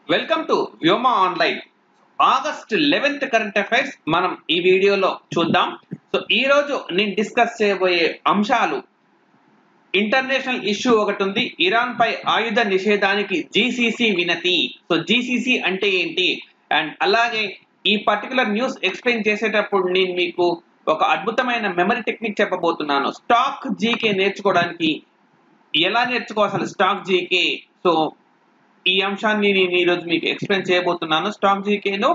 Welcome to Vyoma online. August 11th current affairs మనం ఈ వీడియోలో చూద్దాం. సో ఈ రోజు నేను డిస్కస్ చేయబోయే అంశాలు, ఇంటర్నేషనల్ ఇష్యూ ఒకటి ఉంది, ఇరాన్ పై ఆయుధ నిషేధానికి జీసీసీ వినతి. సో జీసీసీ అంటే ఏంటి, అండ్ అలాగే ఈ పర్టికులర్ న్యూస్ ఎక్స్ప్లెయిన్ చేసేటప్పుడు నేను మీకు ఒక అద్భుతమైన మెమరీ టెక్నిక్ చెప్పబోతున్నాను. స్టాక్ జీకే నేర్చుకోవడానికి ఎలా నేర్చుకోవాలి స్టాక్ జీకే, సో ఈ అంశాన్ని నేను ఈరోజు మీకు ఎక్స్ప్లెయిన్ చేయబోతున్నాను. స్టాక్ జీకేలో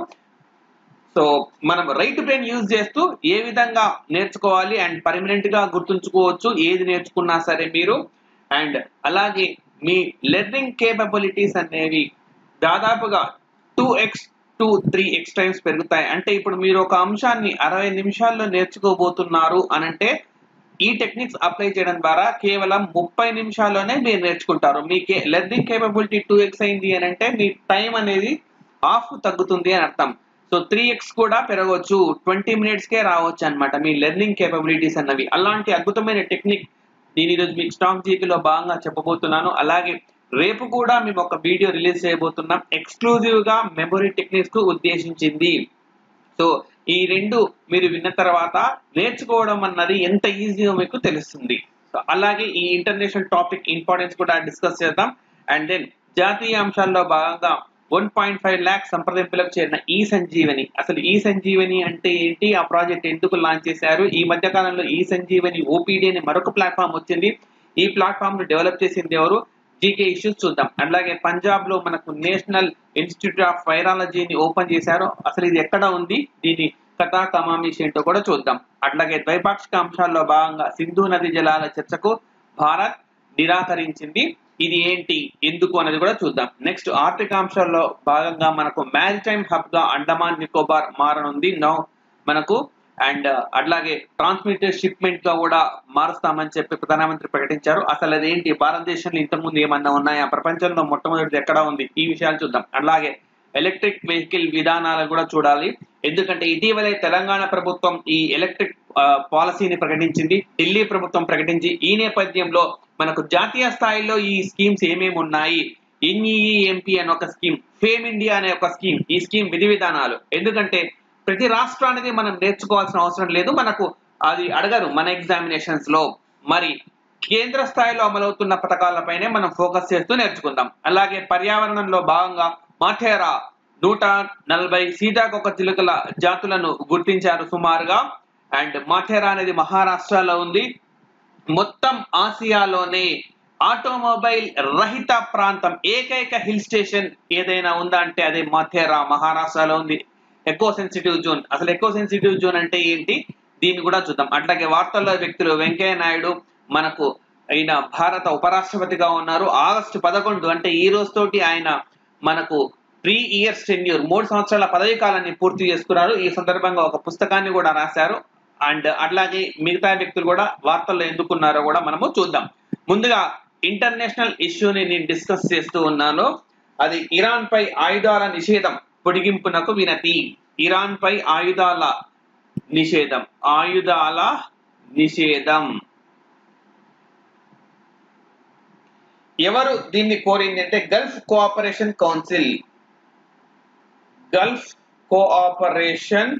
సో మనం రైట్ బ్రెయిన్ యూజ్ చేస్తూ ఏ విధంగా నేర్చుకోవాలి అండ్ పర్మనెంట్ గా గుర్తుంచుకోవచ్చు ఏది నేర్చుకున్నా సరే మీరు. అండ్ అలాగే మీ లెర్నింగ్ కేపబిలిటీస్ అనేవి దాదాపుగా 2x to 3x టైమ్స్ పెరుగుతాయి. అంటే ఇప్పుడు మీరు ఒక అంశాన్ని 60 నిమిషాల్లో నేర్చుకోబోతున్నారు అనంటే ఈ టెక్నిక్స్ అప్లై చేయడం ద్వారా కేవలం 30 నిమిషాల్లోనే మీరు నేర్చుకుంటారు. మీ లెర్నింగ్ కేపబిలిటీ 2x అయింది అని అంటే మీ టైం అనేది హాఫ్ తగ్గుతుంది అని అర్థం. సో 3x కూడా పెరగవచ్చు, 20 మినిట్స్కే రావచ్చు అనమాట మీ లెర్నింగ్ కేపబిలిటీస్ అన్నవి. అలాంటి అద్భుతమైన టెక్నిక్ నేను ఈరోజు మీకు స్టాక్ జీకేలో భాగంగా చెప్పబోతున్నాను. అలాగే రేపు కూడా మేము ఒక వీడియో రిలీజ్ చేయబోతున్నాం ఎక్స్క్లూజివ్ గా మెమరీ టెక్నిక్స్ కు ఉద్దేశించింది. సో ఈ రెండు మీరు విన్న తర్వాత నేర్చుకోవడం అన్నది ఎంత ఈజీగా మీకు తెలుస్తుంది. సో అలాగే ఈ ఇంటర్నేషనల్ టాపిక్ ఇంపార్టెన్స్ కూడా డిస్కస్ చేద్దాం. అండ్ దెన్ జాతీయ అంశాల్లో భాగంగా 1.5 లాక్ సంప్రదింపులకు చేరిన ఈ సంజీవని. అసలు ఈ సంజీవని అంటే ఏంటి, ఆ ప్రాజెక్ట్ ఎందుకు లాంచ్ చేశారు, ఈ మధ్య కాలంలో ఈ సంజీవని ఓపీడీ అనే మరొక ప్లాట్ఫామ్ వచ్చింది, ఈ ప్లాట్ఫామ్ ను డెవలప్ చేసింది ఎవరు, జీకే ఇష్యూస్ చూద్దాం. అలాగే పంజాబ్ లో మనకు నేషనల్ ఇన్స్టిట్యూట్ ఆఫ్ వైరాలజీని ఓపెన్ చేశారు, అసలు ఇది ఎక్కడ ఉంది, దీని కథా కమామిషి ఏంటో కూడా చూద్దాం. అట్లాగే ద్వైపాక్షిక అంశాల్లో భాగంగా సింధు నది జలాల చర్చకు భారత్ నిరాకరించింది, ఇది ఏంటి ఎందుకు అనేది కూడా చూద్దాం. నెక్స్ట్ ఆర్థిక అంశాల్లో భాగంగా మనకు మ్యారిటైమ్ హబ్ గా అండమాన్ నికోబార్ మారనుంది నౌ మనకు. అండ్ అట్లాగే ట్రాన్స్మిటర్ షిప్మెంట్ గా కూడా మారుస్తామని చెప్పి ప్రధానమంత్రి ప్రకటించారు. అసలు అదేంటి, భారతదేశంలో ఇంతకుముందు ఏమన్నా ఉన్నాయా, ప్రపంచంలో మొట్టమొదటిది ఎక్కడ ఉంది, ఈ విషయాలు చూద్దాం. అలాగే ఎలక్ట్రిక్ వెహికల్ విధానాలు కూడా చూడాలి, ఎందుకంటే ఇటీవలే తెలంగాణ ప్రభుత్వం ఈ ఎలక్ట్రిక్ పాలసీని ప్రకటించింది, ఢిల్లీ ప్రభుత్వం ప్రకటించి ఈ నేపథ్యంలో మనకు జాతీయ స్థాయిలో ఈ స్కీమ్స్ ఏమేమి ఉన్నాయి, ఎన్ఈఈఎంపీ అనే ఒక స్కీమ్, ఫేమ్ ఇండియా అనే ఒక స్కీమ్, ఈ స్కీమ్ విధి విధానాలు. ఎందుకంటే ప్రతి రాష్ట్రానికి మనం నేర్చుకోవాల్సిన అవసరం లేదు, మనకు అది అడగరు మన ఎగ్జామినేషన్స్ లో. మరి కేంద్ర స్థాయిలో అమలవుతున్న పథకాలపైనే మనం ఫోకస్ చేస్తూ నేర్చుకుందాం. అలాగే పర్యావరణంలో భాగంగా మాథేరా 140 సీతాకోక చిలుకల జాతులను గుర్తించారు సుమారుగా. అండ్ మాథేరా అనేది మహారాష్ట్రలో ఉంది. మొత్తం ఆసియాలోనే ఆటోమొబైల్ రహిత ప్రాంతం, ఏకైక హిల్ స్టేషన్ ఏదైనా ఉందా అంటే అదే మాథేరా, మహారాష్ట్రలో ఉంది. ఎకో సెన్సిటివ్ జోన్, అసలు ఎకో సెన్సిటివ్ జోన్ అంటే ఏంటి దీన్ని కూడా చూద్దాం. అట్లాగే వార్తల్లో వ్యక్తులు వెంకయ్య నాయుడు మనకు ఆయన భారత ఉపరాష్ట్రపతిగా ఉన్నారు. ఆగస్టు 11 అంటే ఈ రోజు తోటి ఆయన మనకు 3 years టెన్యూర్, 3 సంవత్సరాల పదవీ కాలాన్ని పూర్తి చేసుకున్నారు. ఈ సందర్భంగా ఒక పుస్తకాన్ని కూడా రాశారు. అండ్ అట్లాగే మిగతా వ్యక్తులు కూడా వార్తల్లో ఎందుకున్నారో కూడా మనము చూద్దాం. ముందుగా ఇంటర్నేషనల్ ఇష్యూని నేను డిస్కస్ చేస్తూ ఉన్నాను, అది ఇరాన్ పై ఆయుధాల నిషేధం పొడిగింపునకు వినతి. ఇరాన్ పై ఆయుధాల నిషేధం, ఆయుధాల నిషేధం ఎవరు దీన్ని కోరింది అంటే Gulf Cooperation Council. Gulf Cooperation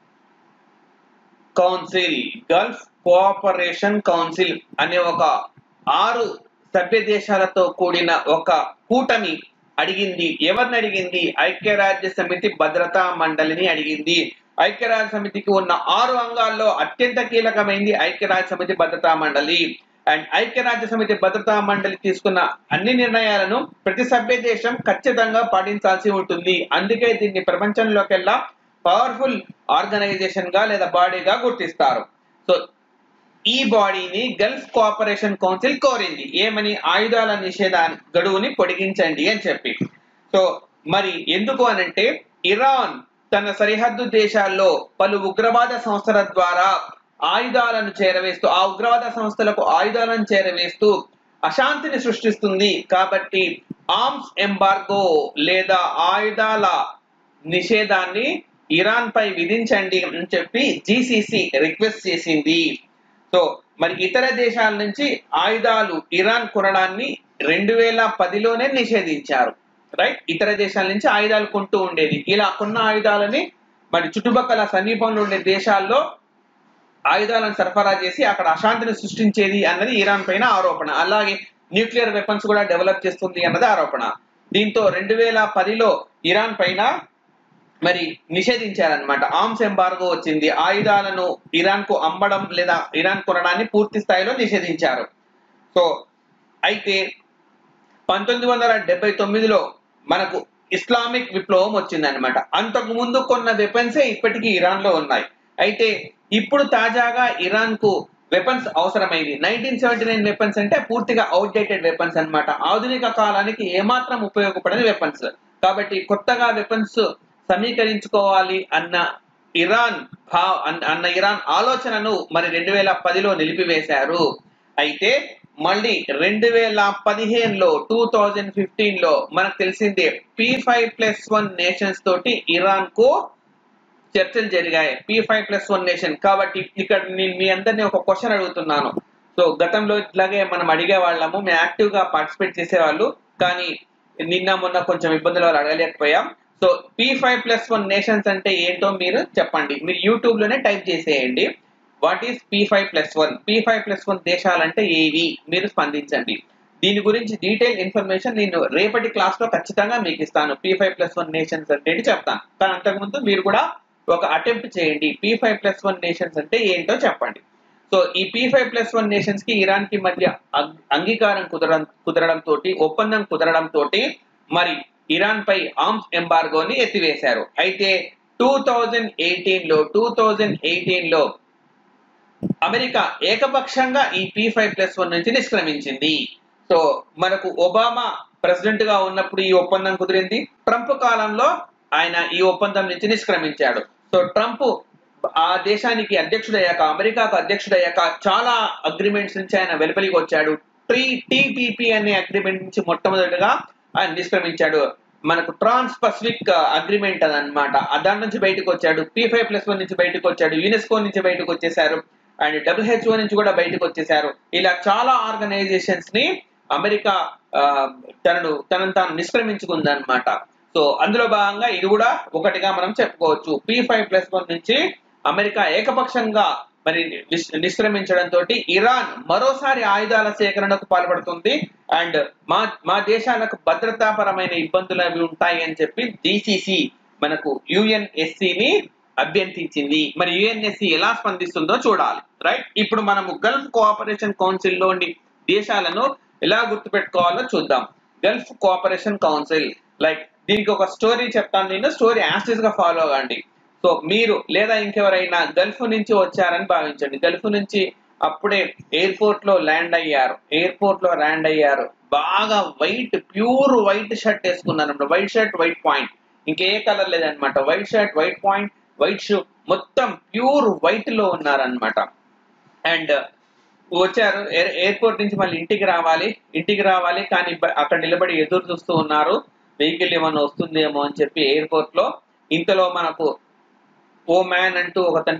Council, Gulf Cooperation Council అనే ఒక 6 సభ్య దేశాలతో కూడిన ఒక కూటమి అడిగింది. ఎవరిని అడిగింది, ఐక్యరాజ్య సమితి భద్రతా మండలిని అడిగింది. ఐక్యరాజ్య సమితికి ఉన్న 6 అంగాల్లో అత్యంత కీలకమైంది ఐక్యరాజ్య సమితి భద్రతా మండలి. అండ్ ఐక్యరాజ్య సమితి భద్రతా మండలి తీసుకున్న అన్ని నిర్ణయాలను ప్రతి సభ్య దేశం ఖచ్చితంగా పాటించాల్సి ఉంటుంది. అందుకే దీన్ని ప్రపంచంలోకెల్లా పవర్ఫుల్ ఆర్గనైజేషన్ గా లేదా బాడీగా గుర్తిస్తారు. సో ఈ బాడీని గల్ఫ్ కోఆపరేషన్ కౌన్సిల్ కోరింది, ఏమని, ఆయుధాల నిషేధ గడువుని పొడిగించండి అని చెప్పి. సో మరి ఎందుకు అనంటే ఇరాన్ తన సరిహద్దు దేశాల్లో పలు ఉగ్రవాద సంస్థల ద్వారా ఆయుధాలను చేరవేస్తూ, ఆ ఉగ్రవాద సంస్థలకు ఆయుధాలను చేరవేస్తూ అశాంతిని సృష్టిస్తుంది. కాబట్టి ఆర్మ్స్ ఎంబార్గో లేదా ఆయుధాల నిషేధాన్ని ఇరాన్ పై విధించండి అని చెప్పి జీసీసీ రిక్వెస్ట్ చేసింది. సో మరి ఇతర దేశాల నుంచి ఆయుధాలు ఇరాన్ కొనడాన్ని 2010లోనే నిషేధించారు. రైట్, ఇతర దేశాల నుంచి ఆయుధాలు కొంటూ ఉండేది. ఇలా కొన్న ఆయుధాలని మరి చుట్టుపక్కల సమీపంలో ఉండే దేశాల్లో ఆయుధాలను సరఫరా చేసి అక్కడ అశాంతిని సృష్టించేది అన్నది ఇరాన్ పైన ఆరోపణ. అలాగే న్యూక్లియర్ వెపన్స్ కూడా డెవలప్ చేస్తుంది అన్నది ఆరోపణ. దీంతో 2010లో ఇరాన్ పైన మరి నిషేధించారనమాట. ఆర్మ్స్ ఎంబార్గో వచ్చింది. ఆయుధాలను ఇరాన్ కు అమ్మడం లేదా ఇరాన్ కొనడాన్ని పూర్తి స్థాయిలో నిషేధించారు. సో అయితే 1979లో మనకు ఇస్లామిక్ విప్లవం వచ్చిందనమాట. అంతకు ముందు కొన్న వెపన్సే ఇప్పటికీ ఇరాన్ లో ఉన్నాయి. అయితే ఇప్పుడు తాజాగా ఇరాన్ కు వెపన్స్ అవసరమైంది. 1979 వెపన్స్ అంటే పూర్తిగా అవుట్డేటెడ్ వెపన్స్ అన్నమాట. ఆధునిక కాలానికి ఏమాత్రం ఉపయోగపడని వెపన్స్. కాబట్టి కొత్తగా వెపన్స్ సమీకరించుకోవాలి అన్న ఇరాన్ ఆలోచనను మరి 2010లో నిలిపివేశారు. అయితే మళ్ళీ 2015లో 2015లో మనకు తెలిసిందే P5+1 నేషన్స్ తోటి ఇరాన్ కు చర్చలు జరిగాయి. P5+1 nation. కాబట్టి ఇక్కడ నేను మీ అందరినీ ఒక క్వశ్చన్ అడుగుతున్నాను. సో గతంలో ఇట్లాగే మనం అడిగే వాళ్ళము, మేము యాక్టివ్ గా పార్టిసిపేట్ చేసేవాళ్ళు, కానీ నిన్న మొన్న కొంచెం ఇబ్బందుల వల్ల అడగలేకపోయాం. సో P5+1 నేషన్స్ అంటే ఏంటో మీరు చెప్పండి. మీరు యూట్యూబ్ లోనే టైప్ చేసేయండి, వాట్ ఈస్ P5+1. P5+1 దేశాలంటే ఏవి, మీరు స్పందించండి. దీని గురించి డీటెయిల్ ఇన్ఫర్మేషన్ నేను రేపటి క్లాస్ లో ఖచ్చితంగా మీకు ఇస్తాను. P5+1 నేషన్స్ అంటే చెప్తాను. కానీ అంతకుముందు మీరు కూడా ఒక అటెంప్ట్ చేయండి. P5+1 నేషన్స్ అంటే ఏంటో చెప్పండి. సో ఈ P5+1 నేషన్స్ కి ఇరాన్ కి మధ్య అంగీకారం కుదరడం తోటి, ఒప్పందం కుదరడం తోటి మరి ఇరాన్ పై ఆర్మ్స్ ఎంబార్గోని ఎత్తివేశారు. అయితే 2018లో అమెరికా ఏకపక్షంగా ఈ P5+1 నుంచి నిష్క్రమించింది. సో మనకు ఒబామా ప్రెసిడెంట్ గా ఉన్నప్పుడు ఈ ఒప్పందం కుదిరింది. ట్రంప్ కాలంలో ఆయన ఈ ఒప్పందం నుంచి నిష్క్రమించాడు. సో ట్రంప్ ఆ దేశానికి అధ్యక్షుడయ్యాక, అమెరికాకు అధ్యక్షుడయ్యాక చాలా అగ్రిమెంట్స్ నుంచి ఆయన వెలుపలికి వచ్చాడు. TPP అనే అగ్రిమెంట్ నుంచి మొట్టమొదటిగా ఆయన నిష్క్రమించాడు. మనకు ట్రాన్స్ పసిఫిక్ అగ్రిమెంట్ అదనమాట. దాని నుంచి బయటకు వచ్చాడు. P5+1 నుంచి బయటకు వచ్చాడు. యునెస్కో నుంచి బయటకు వచ్చేసారు. అండ్ WHO నుంచి కూడా బయటకు వచ్చేసారు. ఇలా చాలా ఆర్గనైజేషన్స్ ని అమెరికా తనను తాను నిష్క్రమించుకుందనమాట. సో అందులో భాగంగా ఇది కూడా ఒకటిగా మనం చెప్పుకోవచ్చు. P5+1 నుంచి అమెరికా ఏకపక్షంగా మరి నిష్క్రమించడంతో ఇరాన్ మరోసారి ఆయుధాల సేకరణకు పాల్పడుతుంది. అండ్ మా దేశాలకు భద్రతాపరమైన ఇబ్బందులు అవి ఉంటాయి అని చెప్పి DCC మనకు UNSC ని అభ్యర్థించింది. మరి UNSC ఎలా స్పందిస్తుందో చూడాలి. రైట్, ఇప్పుడు మనము గల్ఫ్ కోఆపరేషన్ కౌన్సిల్ లోని దేశాలను ఎలా గుర్తుపెట్టుకోవాలో చూద్దాం. గల్ఫ్ కోఆపరేషన్ కౌన్సిల్, లైక్ దీనికి ఒక స్టోరీ చెప్తాను నేను, స్టోరీ యాస్టిస్ గా ఫాలో అవ్వండి. సో మీరు లేదా ఇంకెవరైనా గల్ఫ్ నుంచి వచ్చారని భావించండి. గల్ఫ్ నుంచి అప్పుడే ఎయిర్పోర్ట్ లో ల్యాండ్ అయ్యారు. బాగా ప్యూర్ వైట్ షర్ట్ వేసుకున్నారు. వైట్ షర్ట్, వైట్ పాయింట్, ఇంకే కలర్ లేదనమాట. White shirt, white pant, white shoe, మొత్తం ప్యూర్ వైట్ లో ఉన్నారనమాట. అండ్ వచ్చారు. ఎయిర్పోర్ట్ నుంచి మళ్ళీ ఇంటికి రావాలి కానీ అక్కడ నిలబడి ఎదురు చూస్తూ ఉన్నారు, వెహికల్ ఏమన్నా వస్తుందేమో అని చెప్పి ఎయిర్పోర్ట్ లో. ఇంతలో మనకు ఓ మ్యాన్ అంటూ ఒకతను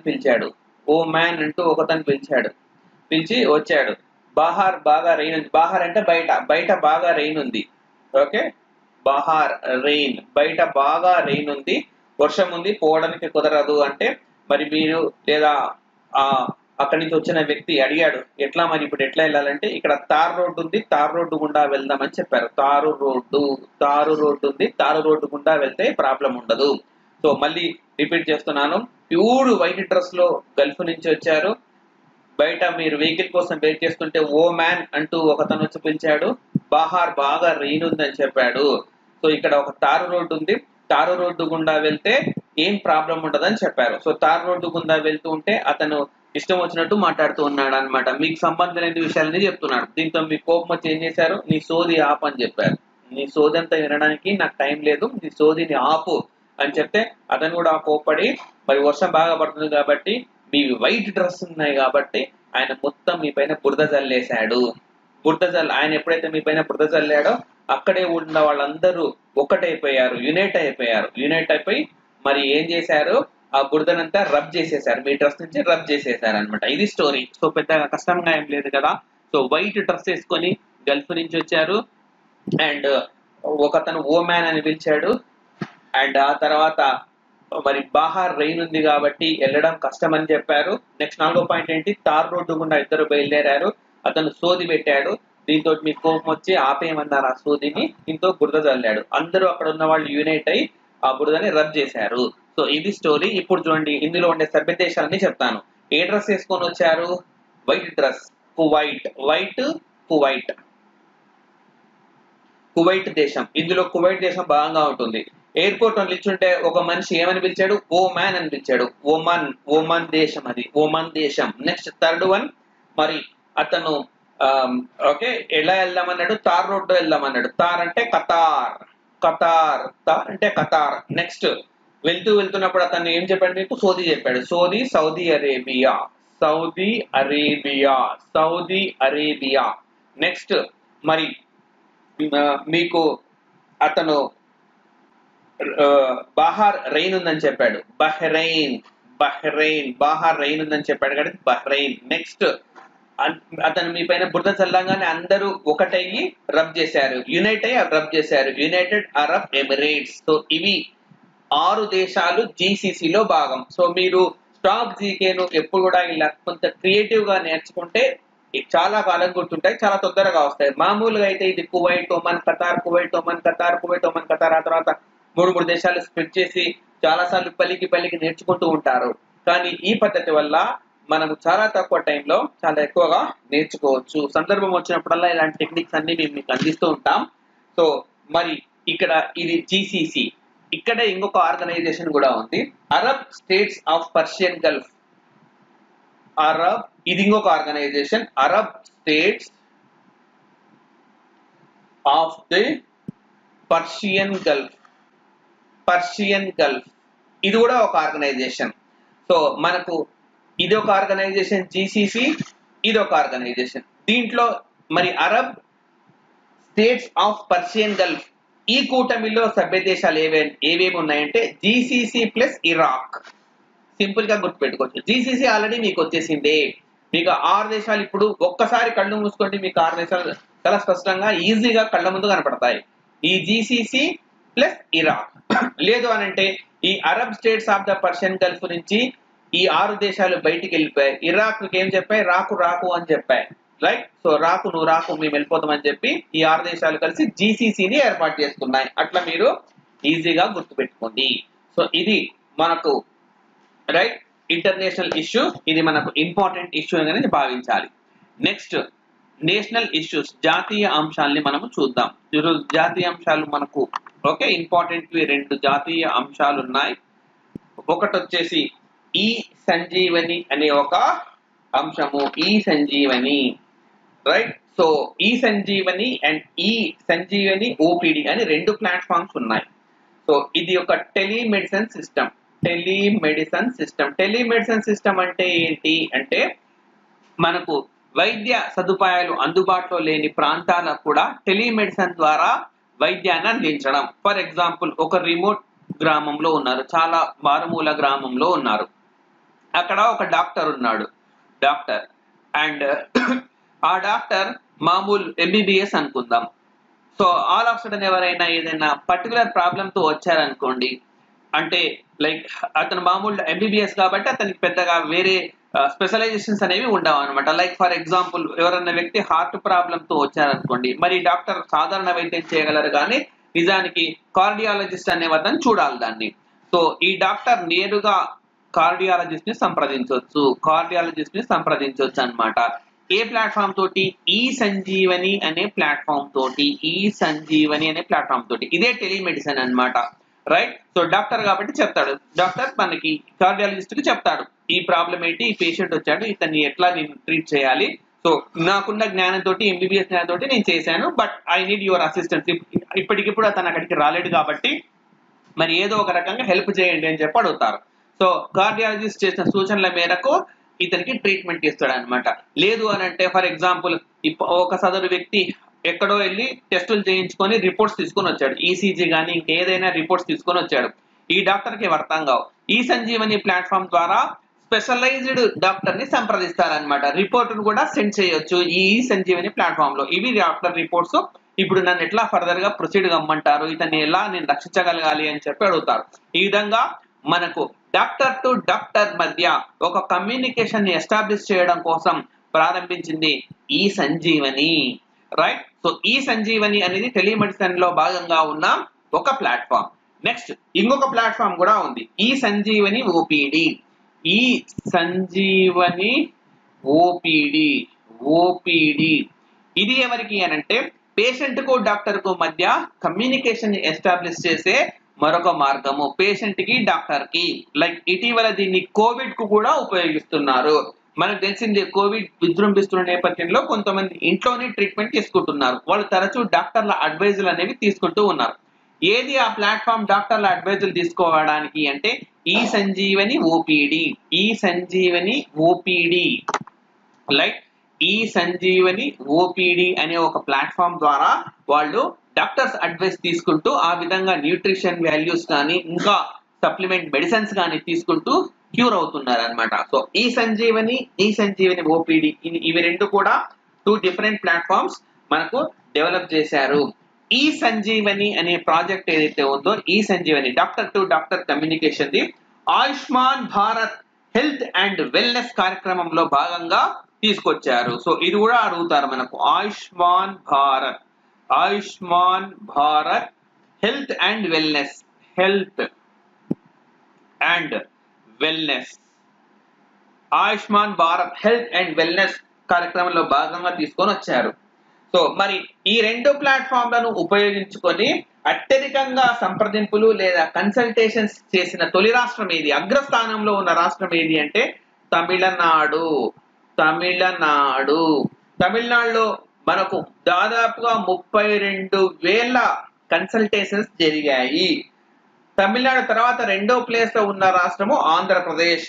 పిలిచాడు. పిలిచి వచ్చాడు. బాహార్ బాగా రెయిన్ ఉంది. బాహార్ అంటే బయట బాగా రెయిన్ ఉంది. ఓకే, బాహార్ రెయిన్, బయట బాగా రెయిన్ ఉంది, వర్షం ఉంది, పోవడానికి కుదరదు అంటే మరి మీరు లేదా అక్కడి నుంచి వచ్చిన వ్యక్తి అడిగాడు, ఎట్లా మరి ఇప్పుడు ఎట్లా వెళ్ళాలంటే ఇక్కడ తార్ రోడ్డు ఉంది, తార్ రోడ్డు గుండా వెళ్దామని చెప్పారు. తారు రోడ్డు ఉంది, తారు రోడ్డు గుండా వెళ్తే ప్రాబ్లం ఉండదు. సో మళ్ళీ రిపీట్ చేస్తున్నాను, ప్యూర్ వైట్ డ్రెస్ లో గల్ఫ్ నుంచి వచ్చారు. బయట మీరు వెహికల్ కోసం వెయిట్ చేస్తుంటే ఓ మ్యాన్ అంటూ ఒకతను వచ్చి పిలిచాడు, బాహార్ బాగా రెయిన్ ఉందని చెప్పాడు. సో ఇక్కడ ఒక తారు రోడ్డు ఉంది, తారు రోడ్డు గుండా వెళ్తే ఏం ప్రాబ్లం ఉండదని చెప్పారు. సో తారు రోడ్డు గుండా వెళ్తూ ఉంటే అతను ఇష్టం వచ్చినట్టు మాట్లాడుతూ ఉన్నాడు అనమాట. మీకు సంబంధం లేని విషయాలని చెప్తున్నాడు. దీంతో మీ కోపం వచ్చి ఏం చేశారు, నీ సోది ఆపు అని చెప్పారు. నీ సోది అంతా వినడానికి నాకు టైం లేదు, నీ సోదిని ఆపు అని చెప్తే అతను కూడా కోప్పడి, మరి వర్షం బాగా పడుతుంది కాబట్టి మీ వైట్ డ్రెస్ ఉన్నాయి కాబట్టి ఆయన మొత్తం మీ పైన బురద జల్లేశాడు. ఆయన ఎప్పుడైతే మీ పైన బురద జల్లాడో అక్కడే ఉన్న వాళ్ళందరూ ఒకటైపోయారు, యునైట్ అయిపోయి మరి ఏం చేశారు, ఆ బురదనంతా రబ్ చేసేసారు, మీ డ్రెస్ నుంచి రబ్ చేసేసారు అనమాట. ఇది స్టోరీ. సో పెద్దగా కష్టంగా ఏం లేదు కదా. సో వైట్ డ్రెస్ వేసుకొని గల్ఫ్ నుంచి వచ్చారు. అండ్ ఒకతను ఓ మ్యాన్ అని పిలిచాడు. అండ్ ఆ తర్వాత మరి బాహార్ రెయిన్ ఉంది కాబట్టి వెళ్ళడం కష్టం అని చెప్పారు. నెక్స్ట్ 4వ పాయింట్ ఏంటి, తార్ రోడ్డు గుండా ఇద్దరు బయలుదేరారు. అతను సోది పెట్టాడు. దీంతో మీకు కోపం వచ్చి ఆపేయమన్నారు ఆ సోదిని. దీంతో బురద చల్లాడు. అందరూ అక్కడ ఉన్న వాళ్ళు యూనైట్ అయ్యి ఆ బురదని రబ్ చేశారు. సో ఇది స్టోరీ. ఇప్పుడు చూడండి, ఇందులో ఉండే సభ్య దేశాలని చెప్తాను. ఏ డ్రెస్ వేసుకొని వచ్చారు? White dress. కువైట్ దేశం. ఇందులో కువైట్ దేశం బాగా ఉంటుంది. ఎయిర్పోర్ట్ అని పిలిచుంటే ఒక మనిషి ఏమని పిలిచాడు? ఓ మ్యాన్ అని పిలిచాడు. ఓమన్ దేశం, అది ఓమన్ దేశం. నెక్స్ట్ థర్డ్ వన్, మరి అతను ఓకే ఎలా వెళ్దామన్నాడు? Tar road వెళ్దామన్నాడు. తార్ అంటే తార్ అంటే ఖతార్. నెక్స్ట్ వెళ్తున్నప్పుడు అతను ఏం చెప్పాడు? మీకు సౌదీ చెప్పాడు. Saudi Arabia. నెక్స్ట్ మరి మీకు అతను బాహార్ రెయిన్ ఉందని చెప్పాడు. బహ్రెయిన్. బాహార్ రెయిన్ ఉందని చెప్పాడు కాబట్టి బహ్రెయిన్. నెక్స్ట్ అతను మీ పైన బురద చల్లంగానే అందరూ ఒకటయ్యి రబ్ చేశారు, యునైట్ అయ్యి రబ్ చేశారు. United Arab Emirates. సో ఇవి 6 దేశాలు జీసీసీలో భాగం. సో మీరు స్టాక్ జీకేను ఎప్పుడు కూడా ఇలా కొంత క్రియేటివ్ గా నేర్చుకుంటే చాలా కాలం గుర్తుంటాయి, చాలా తొందరగా వస్తాయి. మామూలుగా అయితే ఇది కువైట్, ఒమన్, ఖతార్, ఆ తర్వాత 3 దేశాలు స్ప్లిట్ చేసి చాలాసార్లు పల్లికి నేర్చుకుంటూ ఉంటారు. కానీ ఈ పద్ధతి వల్ల మనము చాలా తక్కువ టైంలో చాలా ఎక్కువగా నేర్చుకోవచ్చు. సందర్భం వచ్చినప్పుడల్లా ఇలాంటి టెక్నిక్స్ అన్ని మేము మీకు అందిస్తూ ఉంటాం. సో మరి ఇక్కడ ఇది జీసీసీ. ఇక్కడ ఇంకొక ఆర్గనైజేషన్ కూడా ఉంది, Arab States of Persian Gulf. ఇది ఇంకొక organisation, Arab States of the Persian Gulf. ఇది కూడా ఒక ఆర్గనైజేషన్. సో మనకు ఇది ఒక ఆర్గనైజేషన్ జీసీసీ, ఇది ఒక ఆర్గనైజేషన్. దీంట్లో మరి Arab States of Persian Gulf ఈ కూటమిలో సభ్య దేశాలు ఏవేమి ఉన్నాయంటే జీసీసీ ప్లస్ ఇరాక్. సింపుల్ గా గుర్తుపెట్టుకోవచ్చు. జీసీసీ ఆల్రెడీ మీకు వచ్చేసిందే. మీకు 6 దేశాలు ఇప్పుడు ఒక్కసారి కళ్ళు మూసుకోండి, మీకు 6 దేశాలు చాలా స్పష్టంగా ఈజీగా కళ్ళ ముందు కనపడతాయి. ఈ జీసీసీ ప్లస్ ఇరాక్. లేదు అనంటే ఈ Arab States of the Persian Gulf నుంచి ఈ 6 దేశాలు బయటికి వెళ్ళిపోయాయి. ఇరాక్ ఏం చెప్పాయి? రాకు అని చెప్పాయి, రైట్? సో నువ్వు రాకు, మేము వెళ్ళిపోతామని చెప్పి ఈ 6 దేశాలు కలిసి జీసీసీని ఏర్పాటు చేసుకున్నాయి. అట్లా మీరు ఈజీగా గుర్తుపెట్టుకోండి. సో ఇది మనకు రైట్ ఇంటర్నేషనల్ ఇష్యూ. ఇది మనకు ఇంపార్టెంట్ ఇష్యూ అని భావించాలి. నెక్స్ట్ నేషనల్ ఇష్యూస్, జాతీయ అంశాలని మనము చూద్దాం. ఈరోజు జాతీయ అంశాలు మనకు ఓకే ఇంపార్టెంట్ 2 జాతీయ అంశాలు ఉన్నాయి. ఒకటి వచ్చేసి ఈ సంజీవని అనే ఒక అంశము, ఈ సంజీవని, రైట్? సో ఈ సంజీవని అండ్ ఈ సంజీవని ఓపీడి అని 2 ప్లాట్ఫామ్స్ ఉన్నాయి. సో ఇది ఒక టెలిమెడిసిన్ సిస్టమ్. టెలిమెడిసిన్ సిస్టమ్ అంటే ఏంటి అంటే మనకు వైద్య సదుపాయాలు అందుబాటులో లేని ప్రాంతాలకు కూడా టెలిమెడిసిన్ ద్వారా వైద్యాన్ని అందించడం. ఫర్ ఎగ్జాంపుల్ ఒక రిమోట్ గ్రామంలో ఉన్నారు, చాలా మారుమూల గ్రామంలో ఉన్నారు. అక్కడ ఒక డాక్టర్ ఉన్నాడు, అండ్ ఆ డాక్టర్ మామూలు ఎంబీబీఎస్ అనుకుందాం. సో ఆల్ ఆఫ్ సడన్ ఎవరైనా ఏదైనా పర్టికులర్ ప్రాబ్లంతో వచ్చారనుకోండి, అంటే లైక్ అతను మామూలు ఎంబీబీఎస్ కాబట్టి అతనికి పెద్దగా వేరే స్పెషలైజేషన్స్ అనేవి ఉండవు అనమాట. లైక్ ఫర్ ఎగ్జాంపుల్ ఎవరైనా వ్యక్తి హార్ట్ ప్రాబ్లంతో వచ్చారనుకోండి, మరి డాక్టర్ సాధారణ వైద్యం చేయగలరు కానీ నిజానికి కార్డియాలజిస్ట్ అనే అతను చూడాలి దాన్ని. సో ఈ డాక్టర్ నేరుగా కార్డియాలజిస్ట్ ని సంప్రదించవచ్చు అన్నమాట. ఏ ప్లాట్ఫామ్ తోటి? ఈ సంజీవని అనే ప్లాట్ఫామ్ తోటి. ఇదే టెలిమెడిసిన్ అన్నమాట, రైట్? సో డాక్టర్ కాబట్టి చెప్తాడు, డాక్టర్ మనకి కార్డియాలజిస్ట్ కి చెప్తాడు ఈ ప్రాబ్లం ఏంటి, ఈ పేషెంట్ వచ్చాడు, ఇతన్ని ఎట్లా నేను ట్రీట్ చేయాలి. సో నాకున్న జ్ఞానంతో ఎంబీబీఎస్ జ్ఞానంతో నేను చేశాను, but I need your assistance. ఇప్పటికిప్పుడు అతను అక్కడికి రాలేడు కాబట్టి మరి ఏదో ఒక రకంగా హెల్ప్ చేయండి అని చెప్పి అడుగుతారు. సో కార్డియాలజిస్ట్ చేసిన సూచనల మేరకు ఇతనికి ట్రీట్మెంట్ ఇస్తాడు అనమాట. లేదు అని అంటే ఫర్ ఎగ్జాంపుల్ ఒక సదరు వ్యక్తి ఎక్కడో వెళ్ళి టెస్టులు చేయించుకొని రిపోర్ట్స్ తీసుకొని వచ్చాడు, ఈసీజీ కానీ ఇంకేదైనా రిపోర్ట్స్ తీసుకొని వచ్చాడు. ఈ డాక్టర్కి వర్తం కావు. ఈ సంజీవని ప్లాట్ఫామ్ ద్వారా స్పెషలైజ్డ్ డాక్టర్ ని సంప్రదిస్తారనమాట. రిపోర్ట్ ను కూడా సెండ్ చేయొచ్చు ఈ సంజీవని ప్లాట్ఫామ్ లో. ఇవి డాక్టర్ రిపోర్ట్స్ ఇప్పుడు నన్ను ఎట్లా ఫర్దర్ గా ప్రొసీడ్ కమ్మంటారు, ఇతన్ని ఎలా నేను రక్షించగలగాలి అని చెప్పి అడుగుతారు. ఈ విధంగా మనకు డాక్టర్ టు డాక్టర్ మధ్య ఒక కమ్యూనికేషన్ ని ఎస్టాబ్లిష్ చేయడం కోసం ప్రారంభించింది ఈ సంజీవని, రైట్. సో ఈ సంజీవని అనేది టెలిమెడిసిన్ లో భాగంగా ఉన్న ఒక ప్లాట్ఫామ్. నెక్స్ట్ ఇంకొక ప్లాట్ఫామ్ కూడా ఉంది, ఈ సంజీవని ఓపీడి. ఈ సంజీవని ఓపీడి ఇది ఎవరికి అనంటే పేషెంట్ కు డాక్టర్ కు మధ్య కమ్యూనికేషన్ ఎస్టాబ్లిష్ చేసే మరొక మార్గము, పేషెంట్ కి డాక్టర్ కి. లైక్ ఇటీవల దీన్ని కోవిడ్ కు కూడా ఉపయోగిస్తున్నారు. మనకు తెలిసిందే, కోవిడ్ విజృంభిస్తున్న నేపథ్యంలో కొంతమంది ఇంట్లోనే ట్రీట్మెంట్ తీసుకుంటున్నారు. వాళ్ళు తరచూ డాక్టర్ల అడ్వైజులు అనేవి తీసుకుంటూ ఉన్నారు. ఏది ఆ ప్లాట్ఫామ్ డాక్టర్ల అడ్వైజులు తీసుకోవడానికి అంటే ఈ సంజీవని ఓపీడి. ఈ సంజీవని ఓపీడి లైక్ ఈ సంజీవని ఓపీడి అనే ఒక ప్లాట్ఫామ్ ద్వారా వాళ్ళు డాక్టర్స్ అడ్వైస్ తీసుకుంటూ ఆ విధంగా న్యూట్రిషన్ వాల్యూస్ కానీ ఇంకా సప్లిమెంట్ మెడిసిన్స్ కానీ తీసుకుంటూ క్యూర్ అవుతున్నారు అనమాట. సో ఈ సంజీవని ఓపీడి ఇవి రెండు కూడా 2 డిఫరెంట్ ప్లాట్ఫామ్స్ మనకు డెవలప్ చేశారు. ఈ సంజీవని అనే ప్రాజెక్ట్ ఏదైతే ఉందో, ఈ Sanjeevani doctor to doctor communication the Ayushman Bharat Health and Wellness కార్యక్రమంలో భాగంగా తీసుకొచ్చారు. సో ఇది కూడా అడుగుతారు మనకు, Ayushman Bharat Health and Wellness Ayushman Bharat Health and Wellness కార్యక్రమంలో భాగంగా తీసుకొని వచ్చారు. సో మరి ఈ రెండు ప్లాట్ఫామ్లను ఉపయోగించుకొని అత్యధికంగా సంప్రదింపులు లేదా కన్సల్టేషన్స్ చేసిన తొలి రాష్ట్రం ఏది, అగ్రస్థానంలో ఉన్న రాష్ట్రం ఏది అంటే తమిళనాడులో మనకు దాదాపుగా 32,000 కన్సల్టేషన్స్ జరిగాయి. తమిళనాడు తర్వాత రెండో ప్లేస్ లో ఉన్న రాష్ట్రము ఆంధ్రప్రదేశ్,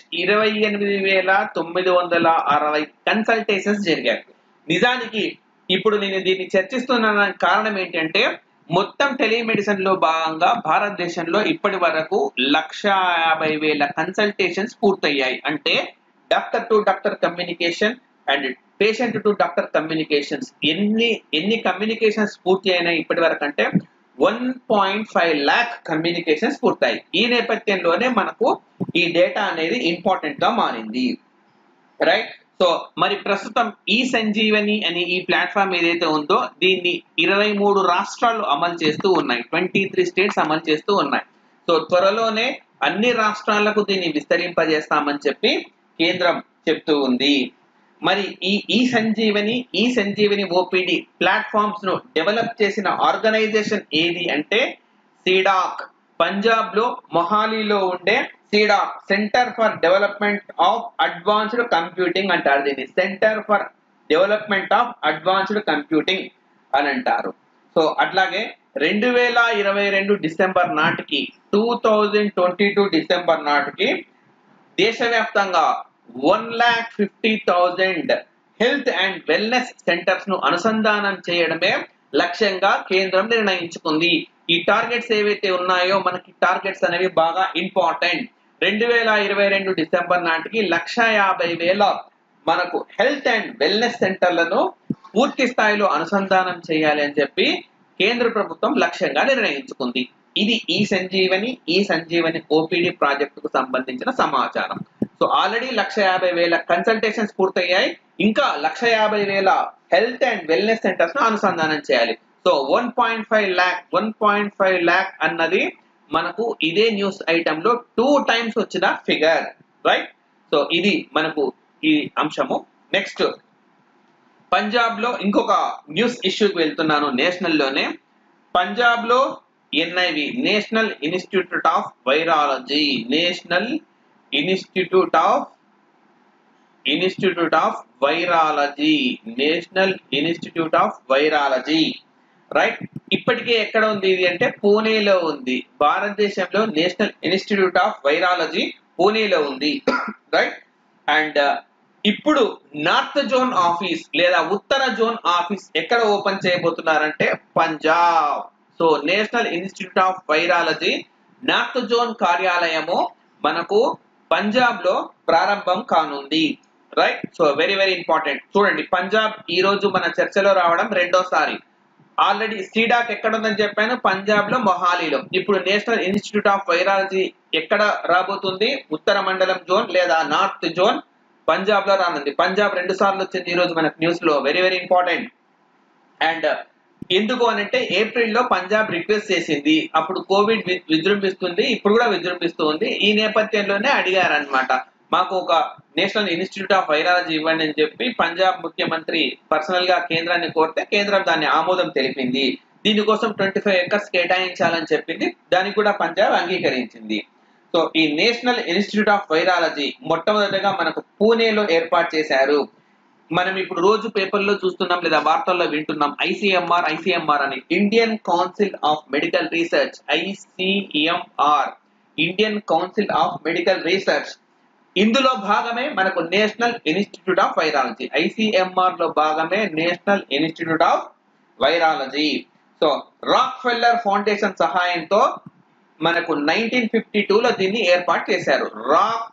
28,960 కన్సల్టేషన్స్ జరిగాయి. నిజానికి ఇప్పుడు నేను దీన్ని చర్చిస్తున్న కారణం ఏంటంటే మొత్తం టెలిమెడిసిన్ లో భాగంగా భారతదేశంలో ఇప్పటి వరకు 150,000 కన్సల్టేషన్స్ పూర్తయ్యాయి. అంటే doctor to doctor communication and patient to doctor communications ఎన్ని కమ్యూనికేషన్స్ పూర్తి అయినాయి ఇప్పటి వరకు అంటే 1.5 lakh కమ్యూనికేషన్స్ పూర్తయి. ఈ నేపథ్యంలోనే మనకు ఈ డేటా అనేది ఇంపార్టెంట్ గా మారింది, రైట్. సో మరి ప్రస్తుతం ఈ సంజీవని అని ఈ ప్లాట్ఫామ్ ఏదైతే ఉందో దీన్ని 23 రాష్ట్రాలు అమలు చేస్తూ ఉన్నాయి, 23 స్టేట్స్ అమలు చేస్తూ ఉన్నాయి. సో త్వరలోనే అన్ని రాష్ట్రాలకు దీన్ని విస్తరింపజేస్తామని చెప్పి కేంద్రం చెప్తూ ఉంది. మరి ఈ సంజీవని ఓపీడి ప్లాట్ఫామ్స్ ను డెవలప్ చేసిన ఆర్గనైజేషన్ ఏది అంటే సిడాక్. పంజాబ్ లో మొహాలీలో ఉండే CDAC, Centre for Development of Advanced Computing అంటారు దీన్ని, Centre for Development of Advanced Computing అని అంటారు. సో అట్లాగే 2022 డిసెంబర్ నాటికి 2022 డిసెంబర్ నాటికి దేశవ్యాప్తంగా 1,50,000 హెల్త్ అండ్ వెల్నెస్ సెంటర్స్ ను అనుసంధానం చేయడమే లక్ష్యంగా కేంద్రం నిర్ణయించుకుంది. ఈ టార్గెట్స్ ఏవైతే ఉన్నాయో మనకి టార్గెట్స్ అనేవి బాగా ఇంపార్టెంట్. 2022 డిసెంబర్ నాటికి 150,000 మనకు హెల్త్ అండ్ వెల్నెస్ సెంటర్లను పూర్తి స్థాయిలో అనుసంధానం చేయాలి అని చెప్పి కేంద్ర ప్రభుత్వం లక్ష్యంగా నిర్ణయించుకుంది. ఇది ఈ సంజీవని ఓపీడీ ప్రాజెక్టుకు సంబంధించిన సమాచారం. సో ఆల్రెడీ 150,000 కన్సల్టేషన్స్ పూర్తయ్యాయి, ఇంకా 150,000 హెల్త్ అండ్ వెల్నెస్ సెంటర్స్ ను అనుసంధానం చేయాలి. సో 1.5 lakh అన్నది మనకు ఇదే న్యూస్ ఐటమ్ లో 2 times వచ్చిన ఫిగర్, రైట్. సో ఇది మనకు ఈ అంశము. నెక్స్ట్ పంజాబ్ లో ఇంకొక న్యూస్ ఇష్యూకి వెళ్తున్నాను. నేషనల్ లోనే పంజాబ్ లో NIV, National Institute of Virology, right. ఇప్పటికే ఎక్కడ ఉంది ఇది అంటే పూణేలో ఉంది. భారతదేశంలో నేషనల్ ఇన్స్టిట్యూట్ ఆఫ్ వైరాలజీ పూణేలో ఉంది, రైట్. అండ్ ఇప్పుడు నార్త్ జోన్ ఆఫీస్ లేదా ఉత్తర జోన్ ఆఫీస్ ఎక్కడ ఓపెన్ చేయబోతున్నారంటే Punjab. So National Institute of Virology north zone కార్యాలయము మనకు పంజాబ్ లో ప్రారంభం కానుంది, right. So very very important. చూడండి, పంజాబ్ ఈ రోజు మన చర్చలో రావడం రెండోసారి. ఆల్రెడీ సీడాక్ ఎక్కడ ఉందని చెప్పాను, పంజాబ్ లో మొహాలీలో. ఇప్పుడు నేషనల్ ఇన్స్టిట్యూట్ ఆఫ్ వైరాలజీ ఎక్కడ రాబోతుంది, ఉత్తర మండలం జోన్ లేదా నార్త్ జోన్, పంజాబ్ లో రానుంది. పంజాబ్ 2 సార్లు వచ్చింది ఈ రోజు మనకు న్యూస్ లో, వెరీ వెరీ ఇంపార్టెంట్. అండ్ ఎందుకు అనంటే ఏప్రిల్లో పంజాబ్ రిక్వెస్ట్ చేసింది, అప్పుడు కోవిడ్ విజృంభిస్తుంది, ఇప్పుడు కూడా విజృంభిస్తుంది. ఈ నేపథ్యంలోనే అడిగారనమాట, మాకు ఒక నేషనల్ ఇన్స్టిట్యూట్ ఆఫ్ వైరాలజీ ఇవ్వండి అని చెప్పి పంజాబ్ ముఖ్యమంత్రి పర్సనల్ గా కేంద్రాన్ని కోరితే కేంద్రం దాన్ని ఆమోదం తెలిపింది. దీనికోసం 25 acres కేటాయించాలని చెప్పింది, దానికి కూడా పంజాబ్ అంగీకరించింది. సో ఈ నేషనల్ ఇన్స్టిట్యూట్ ఆఫ్ వైరాలజీ మొట్టమొదటిగా మనకు పూణేలో ఏర్పాటు చేశారు. మనం ఇప్పుడు రోజు పేపర్లో చూస్తున్నాం లేదా వార్తల్లో వింటున్నాం, ఐసీఎంఆర్ అని, Indian Council of Medical Research, ICMR, Indian Council of Medical Research. ఇందులో భాగమే మనకు National Institute of Virology, ICMR లో భాగమే National Institute of Virology. So Rockefeller Foundation సహాయంతో మనకు 1952లో దీన్ని ఏర్పాటు చేశారు, రాక్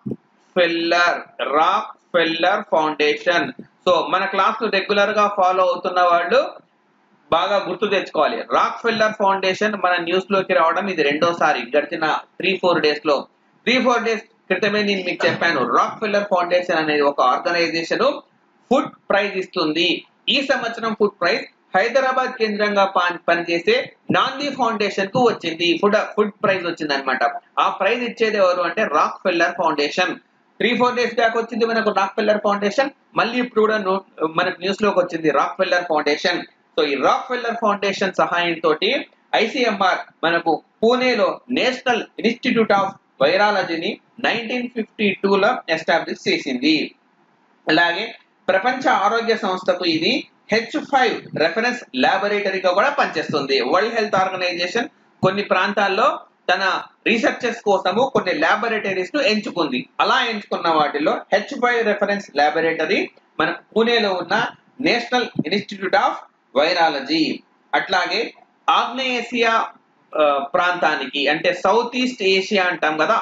ఫెల్లర్ ఫౌండేషన్. సో మన క్లాస్ రెగ్యులర్ గా ఫాలో అవుతున్న వాళ్ళు బాగా గుర్తు తెచ్చుకోవాలి, రాక్ ఫెల్లర్ ఫౌండేషన్ మన న్యూస్ లోకి రావడం ఇది రెండోసారి గడిచిన 3-4 డేస్ లో. 3-4 డేస్ క్రితమే నేను మీకు చెప్పాను, రాక్ ఫెల్లర్ ఫౌండేషన్ అనేది ఒక ఆర్గనైజేషన్ ఫుడ్ ప్రైజ్ ఇస్తుంది. ఈ సంవత్సరం ఫుడ్ ప్రైజ్ హైదరాబాద్ కేంద్రంగా పనిచేసే నాంది ఫౌండేషన్ కు వచ్చింది, ఫుడ్ ప్రైజ్ వచ్చింది అనమాట. ఆ ప్రైజ్ ఇచ్చేది ఎవరు అంటే Rockefeller Foundation. 3-4 days back వచ్చింది మనకు రాక్ ఫెల్లర్ ఫౌండేషన్, మళ్ళీ ఇప్పుడు కూడా మనకు న్యూస్ లోకి వచ్చింది రాక్ ఫెల్లర్ ఫౌండేషన్. సో ఈ రాక్ ఫెల్లర్ ఫౌండేషన్ సహాయంతో ఐసీఎంఆర్ మనకు పూణేలో నేషనల్ ఇన్స్టిట్యూట్ ఆఫ్ వైరాలజీని 1952లో ఎస్టాబ్లిష్ చేసింది. అలాగే ప్రపంచ ఆరోగ్య సంస్థకు ఇది H5 రెఫరెన్స్ ల్యాబొరేటరీగా కూడా పనిచేస్తుంది. వరల్డ్ హెల్త్ ఆర్గనైజేషన్ కొన్ని ప్రాంతాల్లో తన రీసెర్చెస్ కోసము కొన్ని ల్యాబొరేటరీస్ ను ఎంచుకుంది. అలా ఎంచుకున్న వాటిలో H5 రెఫరెన్స్ ల్యాబొరేటరీ మనకు పూణేలో ఉన్న నేషనల్ ఇన్స్టిట్యూట్ ఆఫ్ వైరాలజీ. అట్లాగే ఆగ్నేయేసియా ప్రాంతానికి, అంటే సౌత్ ఈస్ట్ ఏషియా అంటాం కదా,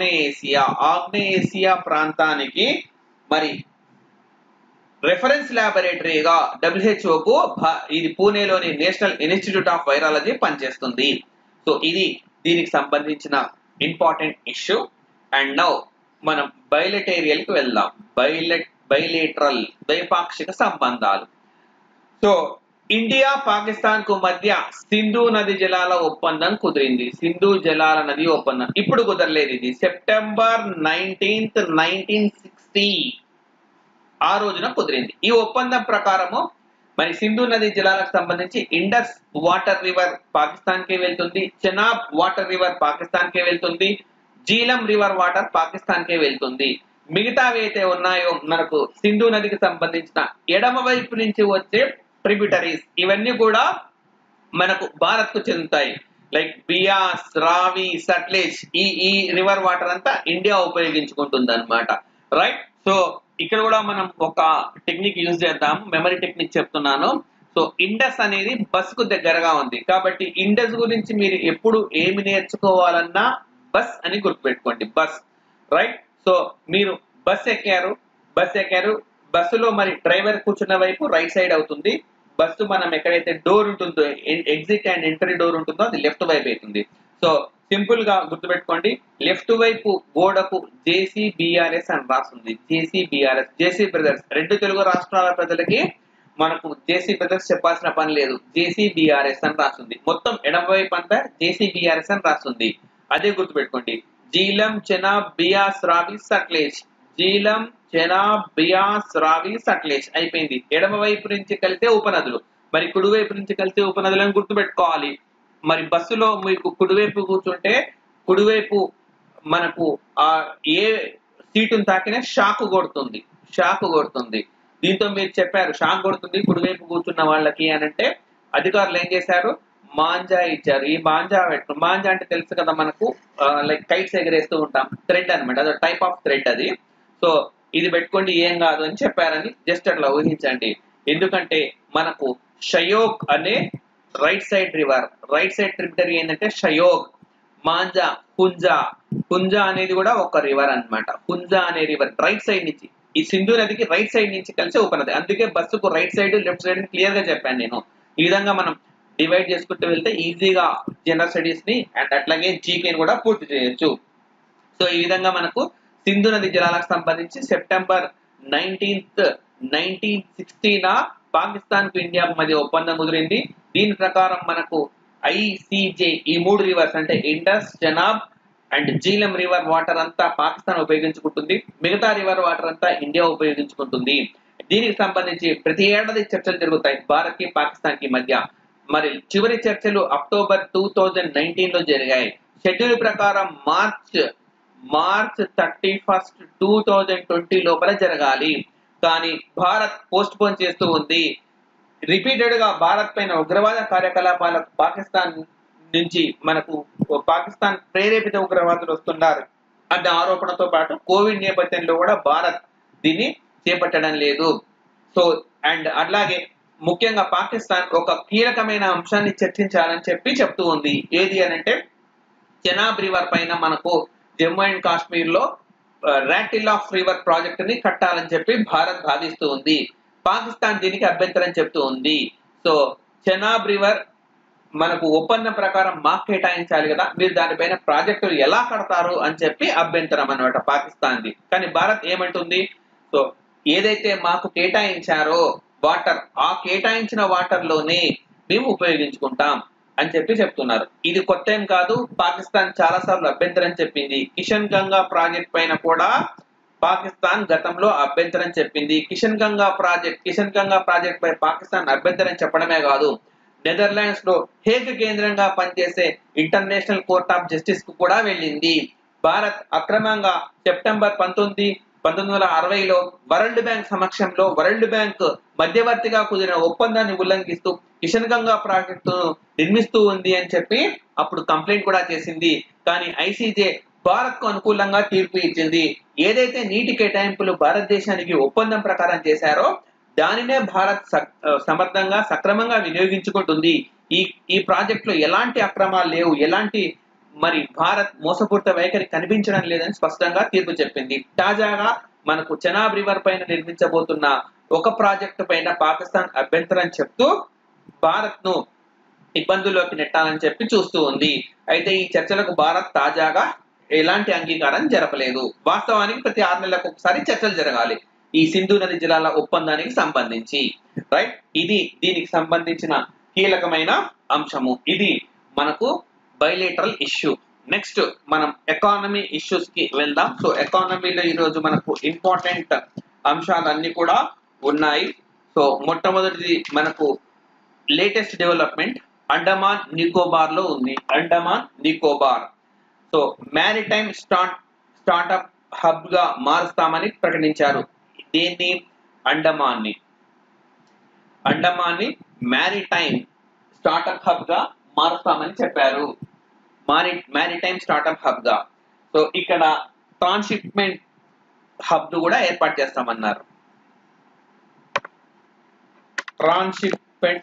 ఆగ్నేయేసియా ప్రాంతానికి మరి రెఫరెన్స్ ల్యాబొరేటరీగా WHO ఇది పూణేలోని నేషనల్ ఇన్స్టిట్యూట్ ఆఫ్ వైరాలజీ పనిచేస్తుంది. సో ఇది దీనికి సంబంధించిన ఇంపార్టెంట్ ఇష్యూ. అండ్ నౌ మనం బైలెటేరియల్ కి వెళ్దాం. బైలేటరల్ ద్వైపాక్షిక సంబంధాలు. సో ఇండియా పాకిస్తాన్ కు మధ్య సింధు నది జలాల ఒప్పందం కుదిరింది. సింధు జలాల నది ఒప్పందం ఇప్పుడు కుదరలేదు, ఇది సెప్టెంబర్ 19th, 1960 ఆ రోజున కుదిరింది. ఈ ఒప్పందం ప్రకారము మరి సింధు నది జలాలకు సంబంధించి ఇండస్ వాటర్ రివర్ పాకిస్తాన్ కే వెళ్తుంది, చెనాబ్ వాటర్ రివర్ పాకిస్తాన్ కే వెళ్తుంది, జీలం రివర్ వాటర్ పాకిస్తాన్ కే వెళ్తుంది. మిగతావి అయితే ఉన్నాయో మనకు సింధు నదికి సంబంధించిన ఎడమ వైపు నుంచి వచ్చే ట్రిబ్యూటరీస్, ఇవన్నీ కూడా మనకు భారత్ కు చెందుతాయి. లైక్ బియాస్, రావి, సట్లెజ్, ఈ రివర్ వాటర్ అంతా ఇండియా ఉపయోగించుకుంటుంది అనమాట. రైట్. సో ఇక్కడ కూడా మనం ఒక టెక్నిక్ యూజ్ చేద్దాం, మెమరీ టెక్నిక్ చెప్తున్నాను. సో ఇండస్ అనేది బస్ కు దగ్గరగా ఉంది కాబట్టి ఇండస్ గురించి మీరు ఎప్పుడు ఏమి నేర్చుకోవాలన్నా బస్ అని గుర్తుపెట్టుకోండి, బస్. రైట్. సో మీరు బస్ ఎక్కారు, బస్సులో మరి డ్రైవర్ కూర్చున్న వైపు రైట్ సైడ్ అవుతుంది. బస్సు మనం ఎక్కడైతే డోర్ ఉంటుందో, ఎగ్జిట్ అండ్ ఎంట్రీ డోర్ ఉంటుందో అది లెఫ్ట్ వైపు అవుతుంది. సో సింపుల్ గా గుర్తుపెట్టుకోండి, లెఫ్ట్ వైపు గోడకు JCBRS అని రాస్తుంది. జేసీ బ్రదర్స్, 2 తెలుగు రాష్ట్రాల ప్రజలకి మనకు జేసీ బ్రదర్స్ చెప్పాల్సిన పని లేదు, JCBRS అని రాస్తుంది. మొత్తం ఎడమ వైపు అంతా JCBRS అని రాస్తుంది, అదే గుర్తుపెట్టుకోండి. జీలం, చెనాబ్, బియాస్, రావి, సట్లెజ్. జీలం, చెనాబ్, బియాస్, రావి, సట్లెజ్ అయిపోయింది. ఎడమ వైపు నుంచి కలిసే ఉపనదులు, మరి కుడివైపు నుంచి కలిసే ఉపనదులను గుర్తుపెట్టుకోవాలి. మరి బస్సులో మీకు కుడివైపు కూర్చుంటే కుడివైపు మనకు ఏ సీటును తాకినా షాక్ కొడుతుంది. దీంతో మీరు చెప్పారు షాక్ కొడుతుంది కుడివైపు కూర్చున్న వాళ్ళకి అని అంటే అధికారులు ఏం చేశారు, మాంజా ఇచ్చారు. ఈ మాంజా అంటే తెలుసు కదా మనకు, లైక్ కైట్స్ ఎగరేస్తూ ఉంటాం, థ్రెడ్ అనమాట, అదో టైప్ ఆఫ్ థ్రెడ్ అది. సో ఇది పెట్టుకోండి ఏం కాదు అని చెప్పారని జస్ట్ అట్లా ఊహించండి. ఎందుకంటే మనకు షయోక్ అనే రైట్ సైడ్ ట్రిబ్యూటరీ ఏంటంటే షయోక్, మాంజా, హుంజా అనేది కూడా ఒక రివర్ అన్నమాట. హుంజా అనే రివర్ రైట్ సైడ్ నుంచి, ఈ సింధు నదికి రైట్ సైడ్ నుంచి కలిసే ఉపనది. అందుకే బస్సుకు right side left side clear గా చెప్పాను నేను. ఈ విధంగా మనం డివైడ్ చేసుకుంటూ వెళ్తే ఈజీగా జనరల్ స్టడీస్ ని అండ్ అట్లాగే జీకే కూడా పూర్తి చేయొచ్చు. సో ఈ విధంగా మనకు సింధు నది జలాలకు సంబంధించి సెప్టెంబర్ 1960 పాకిస్తాన్ కు ఇండియాకు మధ్య ఒప్పందం కుదిరింది. దీని ప్రకారం మనకు ఐసీజే ఈ 3 రివర్స్ అంటే Indus, Chenab and Jhelum river water అంతా పాకిస్తాన్ ఉపయోగించుకుంటుంది, మిగతా రివర్ వాటర్ అంతా ఇండియా ఉపయోగించుకుంటుంది. దీనికి సంబంధించి ప్రతి ఏడాది చర్చలు జరుగుతాయి భారత్ కి పాకిస్తాన్ కి మధ్య. మరి చివరి చర్చలు అక్టోబర్ 2019 లో జరిగాయి. షెడ్యూల్ ప్రకారం మార్చ్ 31, 2020 లోపల జరగాలి. కానీ భారత్ పోస్ట్ పోన్ చేస్తూ ఉంది. రిపీటెడ్ గా భారత్ పైన ఉగ్రవాద కార్యకలాపాలకు పాకిస్తాన్ నుంచి మనకు పాకిస్తాన్ ప్రేరేపిత ఉగ్రవాదులు వస్తున్నారు అన్న ఆరోపణతో పాటు కోవిడ్ నేపథ్యంలో కూడా భారత్ దీన్ని చేపట్టడం లేదు. సో అండ్ అలాగే ముఖ్యంగా పాకిస్తాన్ ఒక కీలకమైన అంశాన్ని చర్చించాలని చెప్తూ ఉంది. ఏది అనంటే చెనాబ్ రివర్ పైన మనకు జమ్మూ అండ్ కాశ్మీర్ లో రాటిల్ ఆఫ్ రివర్ ప్రాజెక్ట్ ని కట్టాలని చెప్పి భారత్ భావిస్తూ ఉంది. పాకిస్తాన్ దీనికి అభ్యంతరం చెప్తూ ఉంది. సో చెనాబ్ రివర్ మనకు ఒప్పందం ప్రకారం మాకు కేటాయించాలి కదా, మీరు దానిపైన ప్రాజెక్టులు ఎలా కడతారు అని చెప్పి అభ్యంతరం అన్నమాట పాకిస్తాన్ది. కానీ భారత్ ఏమంటుంది, సో ఏదైతే మాకు కేటాయించారో వాటర్, ఆ కేటాయించిన వాటర్ లోనే మేము ఉపయోగించుకుంటాం అని చెప్తున్నారు. ఇది కొత్త ఏం కాదు, పాకిస్తాన్ చాలా సార్లు అభ్యంతరం చెప్పింది. కిషన్ గంగా ప్రాజెక్ట్ పైన కూడా పాకిస్తాన్ గతంలో అభ్యంతరం చెప్పింది. కిషన్ గంగా ప్రాజెక్ట్ పై పాకిస్తాన్ అభ్యంతరం చెప్పడమే కాదు, నెదర్లాండ్స్ లో హేగ్ కేంద్రంగా పనిచేసే ఇంటర్నేషనల్ కోర్ట్ ఆఫ్ జస్టిస్ కు కూడా వెళ్ళింది. భారత్ అక్రమంగా సెప్టెంబర్ 1960లో వరల్డ్ బ్యాంక్ సమక్షంలో వరల్డ్ బ్యాంక్ మధ్యవర్తిగా కుదిరిన ఒప్పందాన్ని ఉల్లంఘిస్తూ కిషన్ గంగా ప్రాజెక్టును నిర్మిస్తూ ఉంది అని చెప్పి అప్పుడు కంప్లైంట్ కూడా చేసింది. కానీ ఐసీజే భారత్ కు అనుకూలంగా తీర్పు ఇచ్చింది. ఏదైతే నీటి కేటాయింపులు భారతదేశానికి ఒప్పందం ప్రకారం చేశారో దానినే భారత్ సమర్థంగా సక్రమంగా వినియోగించుకుంటుంది. ఈ ప్రాజెక్ట్ లో ఎలాంటి అక్రమాలు లేవు, ఎలాంటి మరి భారత్ మోసపూరిత వైఖరి కనిపించడం లేదని స్పష్టంగా తీర్పు చెప్పింది. తాజాగా మనకు చెనాబ్ రివర్ పైన నిర్మించబోతున్న ఒక ప్రాజెక్టు పైన పాకిస్తాన్ అభ్యంతరం చెప్తూ భారత్ ను ఇబ్బందుల్లోకి నెట్టాలని చెప్పి చూస్తూ ఉంది. అయితే ఈ చర్చలకు భారత్ తాజాగా ఎలాంటి అంగీకారం జరపలేదు. వాస్తవానికి ప్రతి 6 నెలలకు ఒకసారి చర్చలు జరగాలి ఈ సింధు నది జలాల ఒప్పందానికి సంబంధించి. రైట్, ఇది దీనికి సంబంధించిన కీలకమైన అంశము. ఇది మనకు బైలేటరల్ ఇష్యూ. నెక్స్ట్ మనం ఎకానమీ ఇష్యూస్ కి వెళ్దాం. సో ఎకానమీలో ఈరోజు మనకు ఇంపార్టెంట్ అంశాలన్నీ కూడా ఉన్నాయి. సో మొట్టమొదటిది మనకు లేటెస్ట్ డెవలప్మెంట్ అండమాన్ నికోబార్ లో ఉంది. Andaman Nicobar so maritime startup hub గా మారుస్తామని ప్రకటించారు. దీన్ని అండమాన్ని మ్యారిటైమ్ స్టార్టప్ హబ్ గా మారుస్తామని చెప్పారు. మ్యారిటైమ్ స్టార్టప్ హబ్ గా. సో ఇక్కడ ట్రాన్స్షిప్మెంట్ హబ్ ను కూడా ఏర్పాటు చేస్తామన్నారు. ట్రాన్స్షిప్మెంట్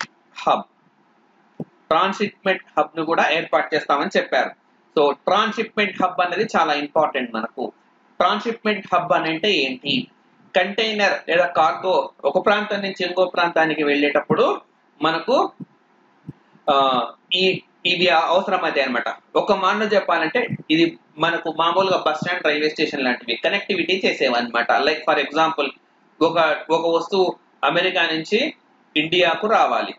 హబ్ ను కూడా ఏర్పాటు చేస్తామని చెప్పారు. సో ట్రాన్స్షిప్మెంట్ హబ్ అనేది చాలా ఇంపార్టెంట్ మనకు. ట్రాన్స్షిప్మెంట్ హబ్ అంటే ఏంటి? కంటైనర్ లేదా కార్గో ఒక ప్రాంతం నుంచి ఇంకో ప్రాంతానికి వెళ్ళేటప్పుడు మనకు ఇవి అవసరం అయితే అనమాట. ఒక మాటలో చెప్పాలంటే ఇది మనకు మామూలుగా బస్ స్టాండ్, రైల్వే స్టేషన్ లాంటివి కనెక్టివిటీ చేసేవన్నమాట. లైక్ ఫర్ ఎగ్జాంపుల్ ఒక వస్తువు అమెరికా నుంచి ఇండియాకు రావాలి,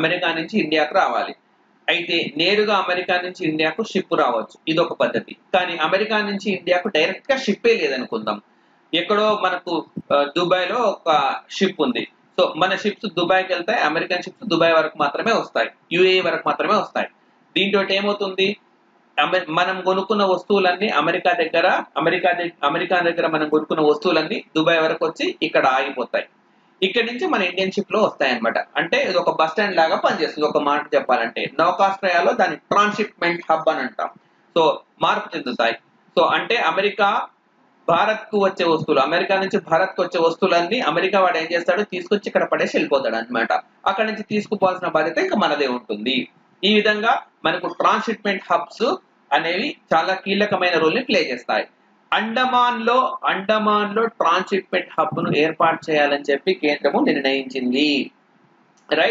అయితే నేరుగా అమెరికా నుంచి ఇండియాకు షిప్ రావచ్చు, ఇదొక పద్ధతి. కానీ అమెరికా నుంచి ఇండియాకు డైరెక్ట్ గా షిప్పే లేదనుకుందాం, ఎక్కడో మనకు దుబాయ్ లో ఒక షిప్ ఉంది. సో మన షిప్స్ దుబాయ్కి వెళ్తాయి, అమెరికన్ షిప్స్ దుబాయ్ వరకు మాత్రమే వస్తాయి, యుఏఈ వరకు మాత్రమే వస్తాయి. దీంతో ఏమవుతుంది, మనం కొనుక్కున్న వస్తువులన్నీ అమెరికా దగ్గర మనం కొనుక్కున్న వస్తువులన్నీ దుబాయ్ వరకు వచ్చి ఇక్కడ ఆగిపోతాయి. ఇక్కడ నుంచి మన ఇండియన్ షిప్ లో వస్తాయి అనమాట. అంటే ఇది ఒక బస్ స్టాండ్ లాగా పనిచేస్తుంది. ఒక మాట చెప్పాలంటే నౌకాశ్రయాల్లో దాన్ని ట్రాన్స్షిప్మెంట్ హబ్ అని అంటాం. సో మార్పు చెందుతాయి. సో అంటే భారత్ కు వచ్చే వస్తువులు, అమెరికా నుంచి భారత్ కు వచ్చే వస్తువులన్నీ అమెరికా వాడు ఏం చేస్తాడు, తీసుకొచ్చి ఇక్కడ పడేసి వెళ్ళిపోతాడు అనమాట. అక్కడ నుంచి తీసుకుపోవాల్సిన బాధ్యత ఇంకా మనదే ఉంటుంది. ఈ విధంగా మనకు ట్రాన్స్షిప్మెంట్ హబ్స్ అనేవి చాలా కీలకమైన రోల్ ని ప్లే చేస్తాయి. అండమాన్ లో ట్రాన్స్షిప్మెంట్ హబ్ ను ఏర్పాటు చేయాలని చెప్పి కేంద్రము నిర్ణయించింది. రైట్,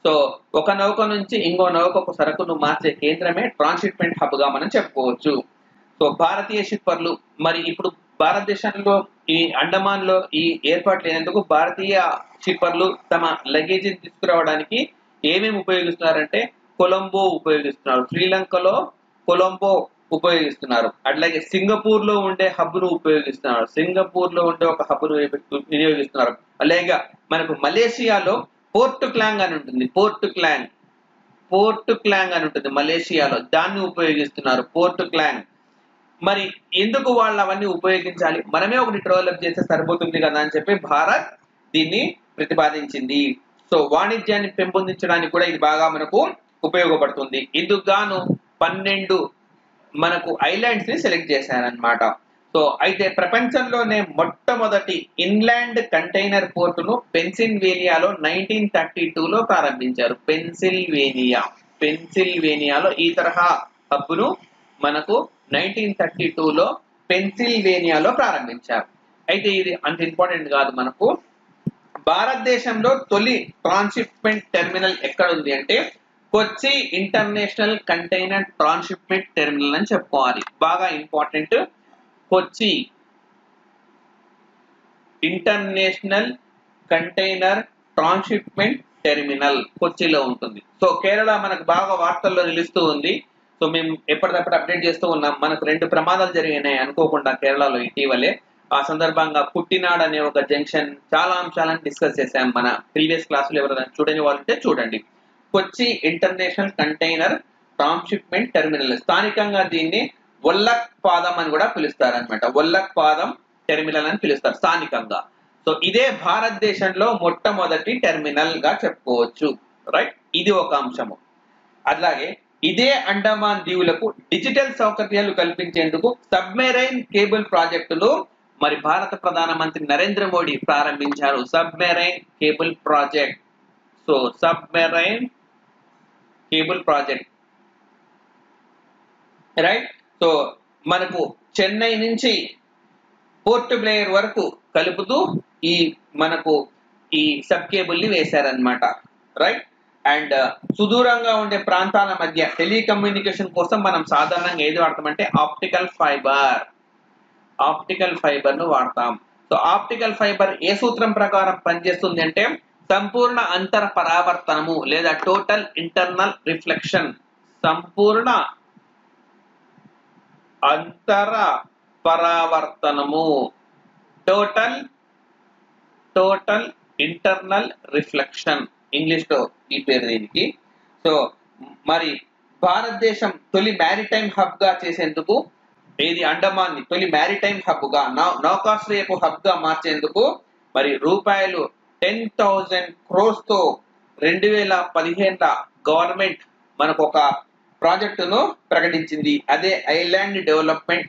సో ఒక నౌక నుంచి ఇంకో నౌకకు సరుకును మార్చే కేంద్రమే ట్రాన్స్షిప్మెంట్ హబ్ గా మనం చెప్పుకోవచ్చు. సో భారతీయ షిప్పర్లు మరి ఇప్పుడు భారతదేశంలో ఈ అండమాన్ లో ఈ ఏర్పాటు లేనందుకు భారతీయ షిప్పర్లు తమ లగేజ్ తీసుకురావడానికి ఏమేమి ఉపయోగిస్తున్నారంటే కొలంబో ఉపయోగిస్తున్నారు. శ్రీలంకలో కొలంబో ఉపయోగిస్తున్నారు. అట్లాగే సింగపూర్ లో ఉండే హబ్ ను ఉపయోగిస్తున్నారు. సింగపూర్ లో ఉండే ఒక హబ్ ను వినియోగిస్తున్నారు. అలాగే మనకు మలేషియాలో పోర్ట్ క్లాంగ్ అని ఉంటుంది. పోర్ట్ క్లాంగ్ అని ఉంటుంది మలేషియాలో, దాన్ని ఉపయోగిస్తున్నారు. Port Klang. మరి ఎందుకు వాళ్ళు అవన్నీ ఉపయోగించాలి, మనమే ఒకటి డెవలప్ చేస్తే సరిపోతుంది కదా అని చెప్పి భారత్ దీన్ని ప్రతిపాదించింది. సో వాణిజ్యాన్ని పెంపొందించడానికి కూడా ఇది బాగా మనకు ఉపయోగపడుతుంది. ఇందుకు గాను 12 మనకు ఐలాండ్స్ ని సెలెక్ట్ చేశారనమాట. సో అయితే ప్రపంచంలోనే మొట్టమొదటి ఇన్లాండ్ కంటైనర్ పోర్టును పెన్సిల్వేనియాలో 1932లో ప్రారంభించారు. పెన్సిల్వేనియాలో ఈ తరహా హబ్బును మనకు 1932లో పెన్సిల్వేనియాలో ప్రారంభించారు. అయితే ఇది అంత ఇంపార్టెంట్ కాదు. మనకు భారతదేశంలో తొలి ట్రాన్స్షిప్మెంట్ టెర్మినల్ ఎక్కడ ఉంది అంటే Kochi International Container Transshipment Terminal అని చెప్పుకోవాలి. బాగా important. Kochi International Container Transshipment Terminal కొచ్చిలో ఉంటుంది. సో కేరళ మనకు బాగా వార్తల్లో నిలుస్తూ ఉంది. సో మేము ఎప్పటికప్పుడు అప్డేట్ చేస్తూ ఉన్నాం. మనకు 2 ప్రమాదాలు జరిగినాయి అనుకోకుండా కేరళలో ఇటీవలే. ఆ సందర్భంగా కుట్టినాడ్ అనే ఒక జంక్షన్, చాలా అంశాలను డిస్కస్ చేశాం మన ప్రీవియస్ క్లాసులు. ఎవరైనా చూడని వాళ్ళంటే చూడండి. Kochi International Container Transshipment Terminal, స్థానికంగా దీన్ని వల్లక్ పాదం అని కూడా పిలుస్తారు అనమాట. వల్లక్ పాదం టెర్మినల్ అని పిలుస్తారు స్థానికంగా. సో ఇదే భారతదేశంలో మొట్టమొదటి టెర్మినల్ గా చెప్పుకోవచ్చు. రైట్, ఇది ఒక అంశము. అలాగే ఇదే అండమాన్ దీవులకు డిజిటల్ సౌకర్యాలు కల్పించేందుకు సబ్మెరైన్ కేబుల్ ప్రాజెక్టులు మరి భారత ప్రధానమంత్రి నరేంద్ర మోడీ ప్రారంభించారు. Submarine cable project. So submarine cable project, right. So మనకు చెన్నై నుంచి పోర్ట్ బ్లేయర్ వరకు కలుపుతూ మనకు ఈ సబ్ కేబుల్ ని వేశారనమాట. రైట్. అండ్ సుదూరంగా ఉండే ప్రాంతాల మధ్య టెలికమ్యూనికేషన్ కోసం మనం సాధారణంగా ఏది వాడతామంటే ఆప్టికల్ ఫైబర్ ను వాడతాం. సో ఆప్టికల్ ఫైబర్ ఏ సూత్రం ప్రకారం పనిచేస్తుంది అంటే సంపూర్ణ అంతర పరావర్తనము లేదా టోటల్ ఇంటర్నల్ రిఫ్లెక్షన్. సంపూర్ణ అంతర పరావర్తనము, టోటల్ ఇంటర్నల్ రిఫ్లెక్షన్ ఇంగ్లీష్ లో ఈ పేరు దీనికి. సో మరి భారతదేశం తొలి మ్యారిటైమ్ హబ్ గా చేసేందుకు ఏది అండమాన్ ని తొలి మ్యారిటైమ్ హబ్ గా, నౌకాశ్రయపు హబ్ గా మార్చేందుకు మరి రూపాయలు 10,000 crores తో 2015 గవర్నమెంట్ మనకు ఒక ప్రాజెక్టును ప్రకటించింది. అదే ఐలాండ్ డెవలప్మెంట్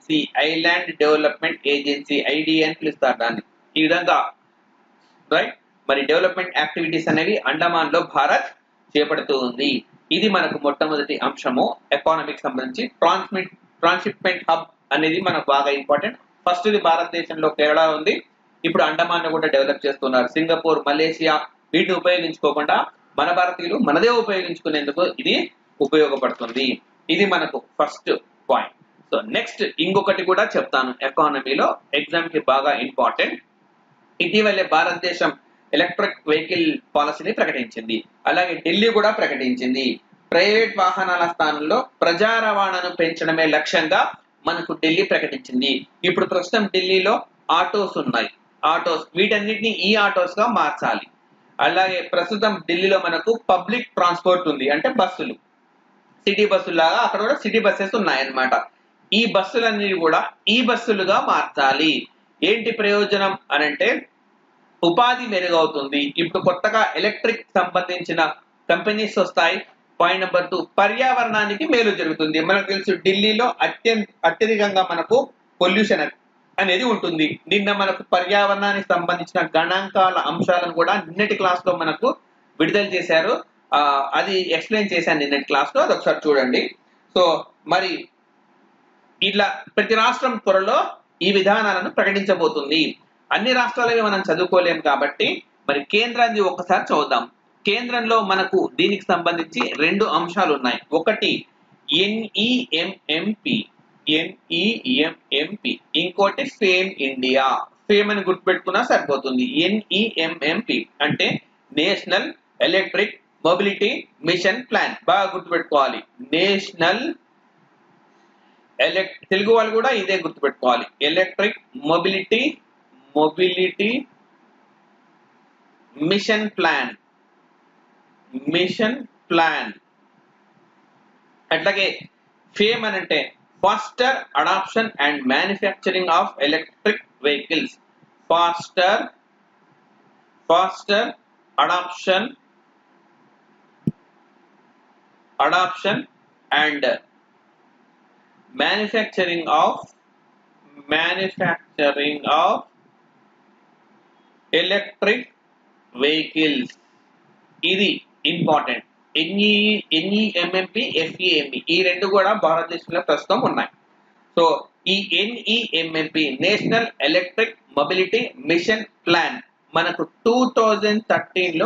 ఏజెన్సీ ఐడిఏ అని పిలుస్తారు దాన్ని. ఈ విధంగా రైట్ మరి డెవలప్మెంట్ యాక్టివిటీస్ అనేవి అండమాన్ లో భారత్ చేపడుతూ ఉంది. ఇది మనకు మొట్టమొదటి అంశము ఎకానమీకి సంబంధించి. ట్రాన్స్షిప్మెంట్ హబ్ అనేది మనకు బాగా ఇంపార్టెంట్. ఫస్ట్ ఇది భారతదేశంలో కేరళ ఉంది. ఇప్పుడు అండమాన్ ను కూడా డెవలప్ చేస్తున్నారు. సింగపూర్, మలేషియా వీటిని ఉపయోగించుకోకుండా మన భారతీయులు మనదే ఉపయోగించుకునేందుకు ఇది ఉపయోగపడుతుంది. ఇది మనకు ఫస్ట్ పాయింట్. సో నెక్స్ట్ ఇంకొకటి కూడా చెప్తాను ఎకానమీలో, ఎగ్జామ్ కి బాగా ఇంపార్టెంట్. ఇటీవలే భారతదేశం ఎలక్ట్రిక్ వెహికల్ పాలసీని ప్రకటించింది. అలాగే ఢిల్లీ కూడా ప్రకటించింది. ప్రైవేట్ వాహనాల స్థానంలో ప్రజా రవాణాను పెంచడమే లక్ష్యంగా మనకు ఢిల్లీ ప్రకటించింది. ఇప్పుడు ప్రస్తుతం ఢిల్లీలో ఆటోస్ ఉన్నాయి. వీటన్నిటిని ఈ ఆటోస్ గా మార్చాలి. అలాగే ప్రస్తుతం ఢిల్లీలో మనకు పబ్లిక్ ట్రాన్స్పోర్ట్ ఉంది, అంటే బస్సులు, సిటీ బస్సులు లాగా అక్కడ కూడా సిటీ బస్సెస్ ఉన్నాయన్నమాట. ఈ బస్సులన్నీ కూడా ఈ బస్సులుగా మార్చాలి. ఏంటి ప్రయోజనం అనంటే ఉపాధి మెరుగవుతుంది. ఇప్పుడు కొత్తగా ఎలక్ట్రిక్ సంబంధించిన కంపెనీస్ వస్తాయి. పాయింట్ నెంబర్ 2, పర్యావరణానికి మేలు జరుగుతుంది. మనకు తెలుసు ఢిల్లీలో అత్యధికంగా మనకు పొల్యూషన్ అనేది ఉంటుంది. నిన్న మనకు పర్యావరణానికి సంబంధించిన గణాంకాల అంశాలను కూడా నిన్నటి క్లాస్ లో మనకు విడుదల చేశారు. అది ఎక్స్ప్లెయిన్ చేశాను నిన్నటి క్లాస్ లో, అది ఒకసారి చూడండి. సో మరి ఇట్లా ప్రతి రాష్ట్రం త్వరలో ఈ విధానాలను ప్రకటించబోతుంది. అన్ని రాష్ట్రాలవి మనం చదువుకోలేం కాబట్టి మరి కేంద్రాన్ని ఒక్కసారి చూద్దాం. కేంద్రంలో మనకు దీనికి సంబంధించి రెండు అంశాలు ఉన్నాయి. ఒకటి NEMMP, ఇంకోటి ఫేమ్ ఇండియా. ఫేమ్ అని గుర్తుపెట్టుకున్నా సరిపోతుంది. NEMMP అంటే National Electric mobility machine Plan. బాగా గుర్తుపెట్టుకోవాలి. నేషనల్ తెలుగు వాళ్ళు కూడా ఇదే గుర్తుపెట్టుకోవాలి. Electric mobility machine plan. అట్లాగే ఫేమ్ అని అంటే faster adoption and manufacturing of electric vehicles. Faster adoption and manufacturing of electric vehicles. ఇది ఇంపార్టెంట్. NEMMP, FEME ఈ రెండు కూడా భారతదేశంలో ప్రస్తుతం ఉన్నాయి. సో ఈ NEMMP National Electric mobility machine Plan మనకు 2013లో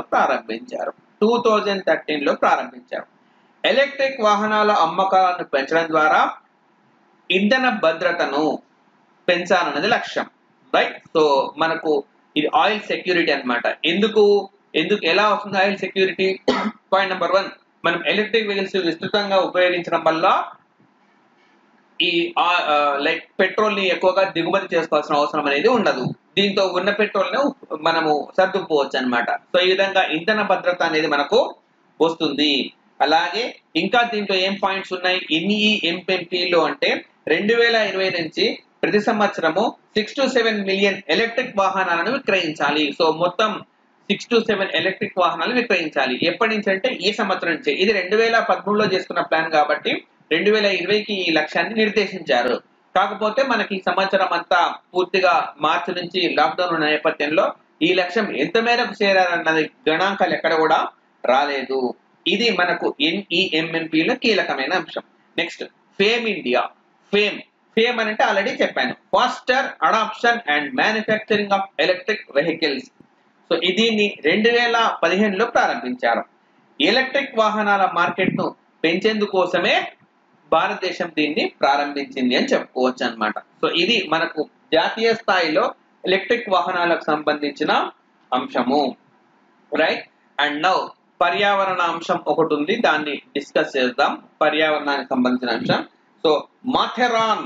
ప్రారంభించారు. ఎలక్ట్రిక్ వాహనాల అమ్మకాలను పెంచడం ద్వారా ఇంధన భద్రతను పెంచాలన్నది లక్ష్యం, రైట్? సో మనకు ఇది ఆయిల్ సెక్యూరిటీ అన్నమాట. ఎందుకు ఎలా వస్తుంది ఆయిల్ సెక్యూరిటీ? పాయింట్ నెంబర్ 1, మనం ఎలక్ట్రిక్ వెహికల్స్ విస్తృతంగా ఉపయోగించడం వల్ల ఈ పెట్రోల్ ని ఎక్కువగా దిగుమతి చేసుకోవాల్సిన అవసరం అనేది ఉండదు. దీంతో ఉన్న పెట్రోల్ ను మనము సర్దుకుపోవచ్చు అన్నమాట. సో ఈ విధంగా ఇంధన భద్రత అనేది మనకు వస్తుంది. అలాగే ఇంకా దీంట్లో ఏం పాయింట్స్ ఉన్నాయి NEMMPలో అంటే 2020 నుంచి ప్రతి సంవత్సరము 6 to 7 మిలియన్ ఎలక్ట్రిక్ వాహనాలను విక్రయించాలి. సో మొత్తం 6 to 7 ఎలక్ట్రిక్ వాహనాలు విక్రయించాలి. ఎప్పటి నుంచి అంటే ఈ సంవత్సరం నుంచి. ఇది 2013లో చేసుకున్న ప్లాన్ కాబట్టి 2020కి ఈ లక్ష్యాన్ని నిర్దేశించారు. కాకపోతే మనకి ఈ సంవత్సరం అంతా పూర్తిగా మార్చి నుంచి లాక్డౌన్ ఉన్న నేపథ్యంలో ఈ లక్ష్యం ఎంత మేరకు చేరారన్నది గణాంకాలు ఎక్కడ కూడా రాలేదు. ఇది మనకు NEMMPలో కీలకమైన అంశం. Next FAME India. ఫేమ్ అంటే ఆల్రెడీ చెప్పాను, faster adoption and manufacturing of electric vehicles. So దీన్ని 2015లో ప్రారంభించారు. ఎలక్ట్రిక్ వాహనాల మార్కెట్ ను పెంచేందుకోసమే భారతదేశం దీన్ని ప్రారంభించింది అని చెప్పుకోవచ్చు అన్నమాట. సో ఇది మనకు జాతీయ స్థాయిలో ఎలక్ట్రిక్ వాహనాలకు సంబంధించిన అంశము, రైట్? అండ్ నౌ పర్యావరణ అంశం ఒకటి ఉంది, దాన్ని డిస్కస్ చేద్దాం. పర్యావరణానికి సంబంధించిన అంశం. సో మాథెరాన్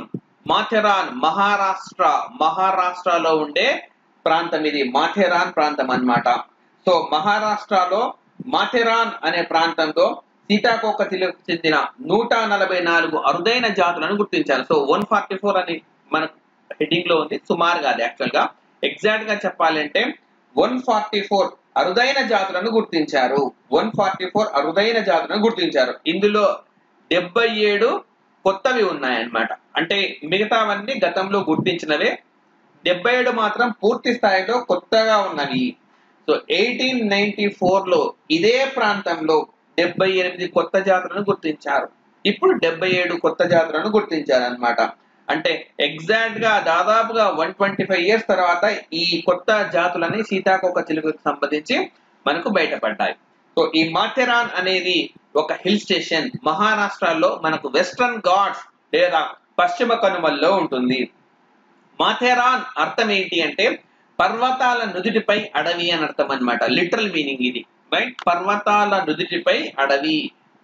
మహారాష్ట్రలో ఉండే ప్రాంతం ఇది. మాథెరాన్ ప్రాంతం అన్నమాట. సో మహారాష్ట్రలో మాథెరాన్ అనే ప్రాంతంలో సీతాకోకచిలుకకు చెందిన 144 అరుదైన జాతులను గుర్తించారు. సో 144 అని మన హెడ్డింగ్ లో ఉంది, సుమారుగా అది యాక్చువల్ గా ఎగ్జాక్ట్ గా చెప్పాలంటే 144 అరుదైన జాతులను గుర్తించారు. 144 అరుదైన జాతులను గుర్తించారు. ఇందులో 77 కొత్తవి ఉన్నాయన్నమాట. అంటే మిగతావన్నీ గతంలో గుర్తించినవే, 77 మాత్రం పూర్తి స్థాయిలో కొత్తగా ఉన్నవి. సో 1894లో ఇదే ప్రాంతంలో 78 కొత్త జాతులను గుర్తించారు. ఇప్పుడు 77 కొత్త జాతులను గుర్తించారు అన్నమాట. అంటే ఎగ్జాక్ట్ గా దాదాపుగా 125 ఇయర్స్ తర్వాత ఈ కొత్త జాతులని సీతాకోకచిలుకకు సంబంధించి మనకు బయటపడ్డాయి. సో ఈ మాథెరాన్ అనేది ఒక హిల్ స్టేషన్ మహారాష్ట్రలో మనకు వెస్ట్రన్ ఘాట్స్ లేదా పశ్చిమ కనుమల్లో ఉంటుంది. మాథెరాన్ అర్థం ఏంటి అంటే పర్వతాల నుదుటిపై అడవి అని అర్థం అన్నమాట. లిటరల్ మీనింగ్ ఇది, రైట్? పర్వతాల నుదుటిపై అడవి,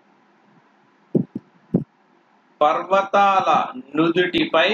పర్వతాల నుదుటిపై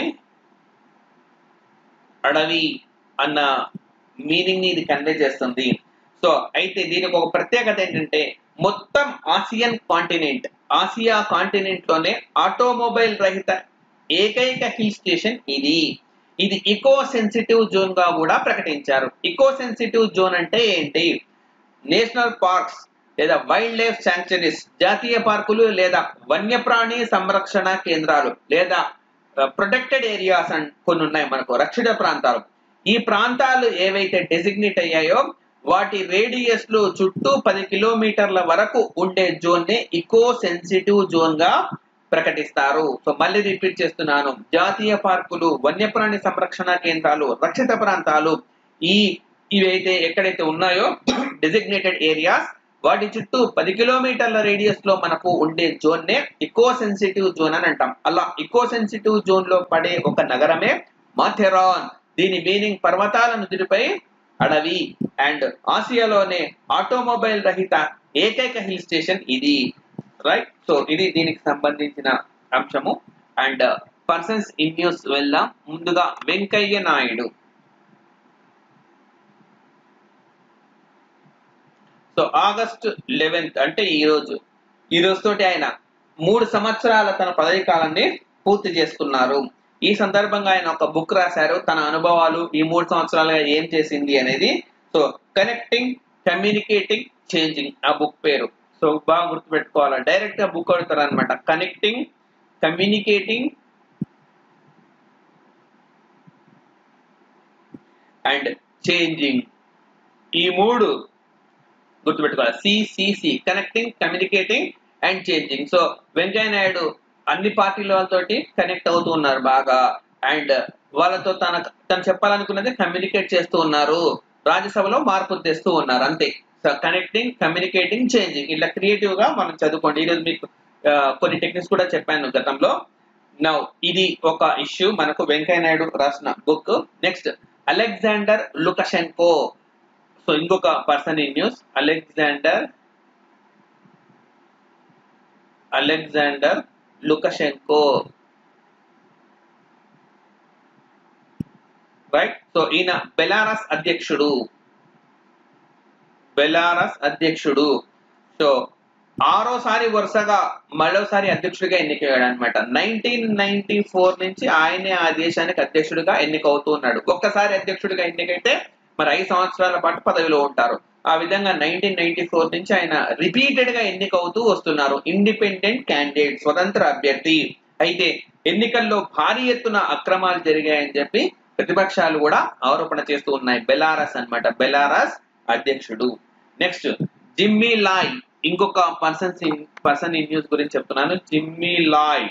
అడవి అన్న మీనింగ్ ని ఇది కన్వే చేస్తుంది. సో అయితే దీనికి ఒక ప్రత్యేకత ఏంటంటే మొత్తం ఆసియా కాంటినెంట్ లోనే ఆటోమొబైల్ రహిత ఏకైక హిల్ స్టేషన్ ఇది. ఇది ఇకో సెన్సిటివ్ జోన్ గా కూడా ప్రకటించారు. ఇకో సెన్సిటివ్ జోన్ అంటే ఏంటి? నేషనల్ పార్క్స్ లేదా వైల్డ్ లైఫ్ శాంక్చురీస్, జాతీయ పార్కులు లేదా వన్యప్రాణి సంరక్షణ కేంద్రాలు లేదా ప్రొటెక్టెడ్ ఏరియాస్ అని కొన్ని ఉన్నాయి మనకు, రక్షిత ప్రాంతాలు. ఈ ప్రాంతాలు ఏవైతే డెసిగ్నేట్ అయ్యాయో వాటి రేడియస్ లో చుట్టూ 10 కిలోమీటర్ల వరకు ఉండే జోన్ నే ఇకో సెన్సిటివ్ జోన్ గా ప్రకటిస్తారు. సో మళ్ళీ రిపీట్ చేస్తున్నాను, జాతీయ పార్కులు, వన్యప్రాణి సంరక్షణ కేంద్రాలు, రక్షిత ప్రాంతాలు ఇవైతే ఎక్కడైతే ఉన్నాయో డెసిగ్నేటెడ్ ఏరియాస్ వాటి చుట్టూ 10 కిలోమీటర్ల రేడియస్ లో మనకు ఉండే జోన్ నే ఎకో సెన్సిటివ్ జోన్ అని అంటాం. అలా ఎకో సెన్సిటివ్ జోన్ లో పడే ఒక నగరమే మాథెరాన్. దీని మీనింగ్ పర్వతాల నుదుటిపై అడవి. అండ్ ఆసియాలోనే ఆటోమొబైల్ రహిత ఏకైక హిల్ స్టేషన్ ఇది. రైట్. సో ఇది దీనికి సంబంధించిన అంశము. అండ్ పర్సన్స్ ఇన్ న్యూస్ వెళ్దాం. ముందుగా వెంకయ్య నాయుడు. సో ఆగస్ట్ 11 అంటే ఈ రోజు తోటి ఆయన 3 సంవత్సరాల తన పదవి కాలాన్ని పూర్తి చేసుకున్నారు. ఈ సందర్భంగా ఆయన ఒక బుక్ రాశారు, తన అనుభవాలు ఈ 3 సంవత్సరాలుగా ఏం చేసింది అనేది. సో కనెక్టింగ్, కమ్యూనికేటింగ్, చేంజింగ్ ఆ బుక్ పేరు. సో బాగా గుర్తుపెట్టుకోవాలి, డైరెక్ట్ గా బుక్ అడుగుతారు అనమాట. కనెక్టింగ్, కమ్యూనికేటింగ్ అండ్ చేంజింగ్, ఈ 3 గుర్తుపెట్టుకోవాలి. CCC, connecting, communicating and changing. So Venkaiah Naidu అన్ని పార్టీల వాళ్ళతోటి కనెక్ట్ అవుతూ ఉన్నారు బాగా. అండ్ వాళ్ళతో తను చెప్పాలనుకున్నది కమ్యూనికేట్ చేస్తూ ఉన్నారు. రాజ్యసభలో మార్పులు తెస్తూ ఉన్నారు, అంతే. సో కనెక్టింగ్, కమ్యూనికేటింగ్, చేంజింగ్ ఇట్లా క్రియేటివ్ గా మనం చదువుకోండి. ఈరోజు మీకు కొన్ని టెక్నిక్స్ కూడా చెప్పాను గతంలో. నౌ ఇది ఒక ఇష్యూ మనకు వెంకయ్య నాయుడు రాసిన book. Next Alexander Lukashenko. So ఇంకొక person in news, Alexander Lukashenko. Right. So ఈయన బెలారస్ అధ్యక్షుడు. సో 6వసారి వరుసగా మరోసారి అధ్యక్షుడిగా ఎన్నికయ్యాడు అనమాట. 1994 నుంచి ఆయనే ఆ దేశానికి అధ్యక్షుడిగా ఎన్నికవుతూ ఉన్నాడు. ఒక్కసారి అధ్యక్షుడిగా ఎన్నికైతే మరి 5 సంవత్సరాల పాటు పదవిలో ఉంటారు. ఆ విధంగా 1994 నుంచి ఆయన రిపీటెడ్ గా ఎన్నికవుతూ వస్తున్నారు. ఇండిపెండెంట్ క్యాండిడేట్, స్వతంత్ర అభ్యర్థి. అయితే ఎన్నికల్లో భారీ ఎత్తున అక్రమాలు జరిగాయని చెప్పి ప్రతిపక్షాలు కూడా ఆరోపణ చేస్తూ ఉన్నాయి. బెలారస్ అన్నమాట, బెలారస్ అధ్యక్షుడు. Next Jimmy Lai. ఇంకొక పర్సన్ ఇన్ న్యూస్ గురించి చెప్తున్నాను, జిమ్మీ లాయ్.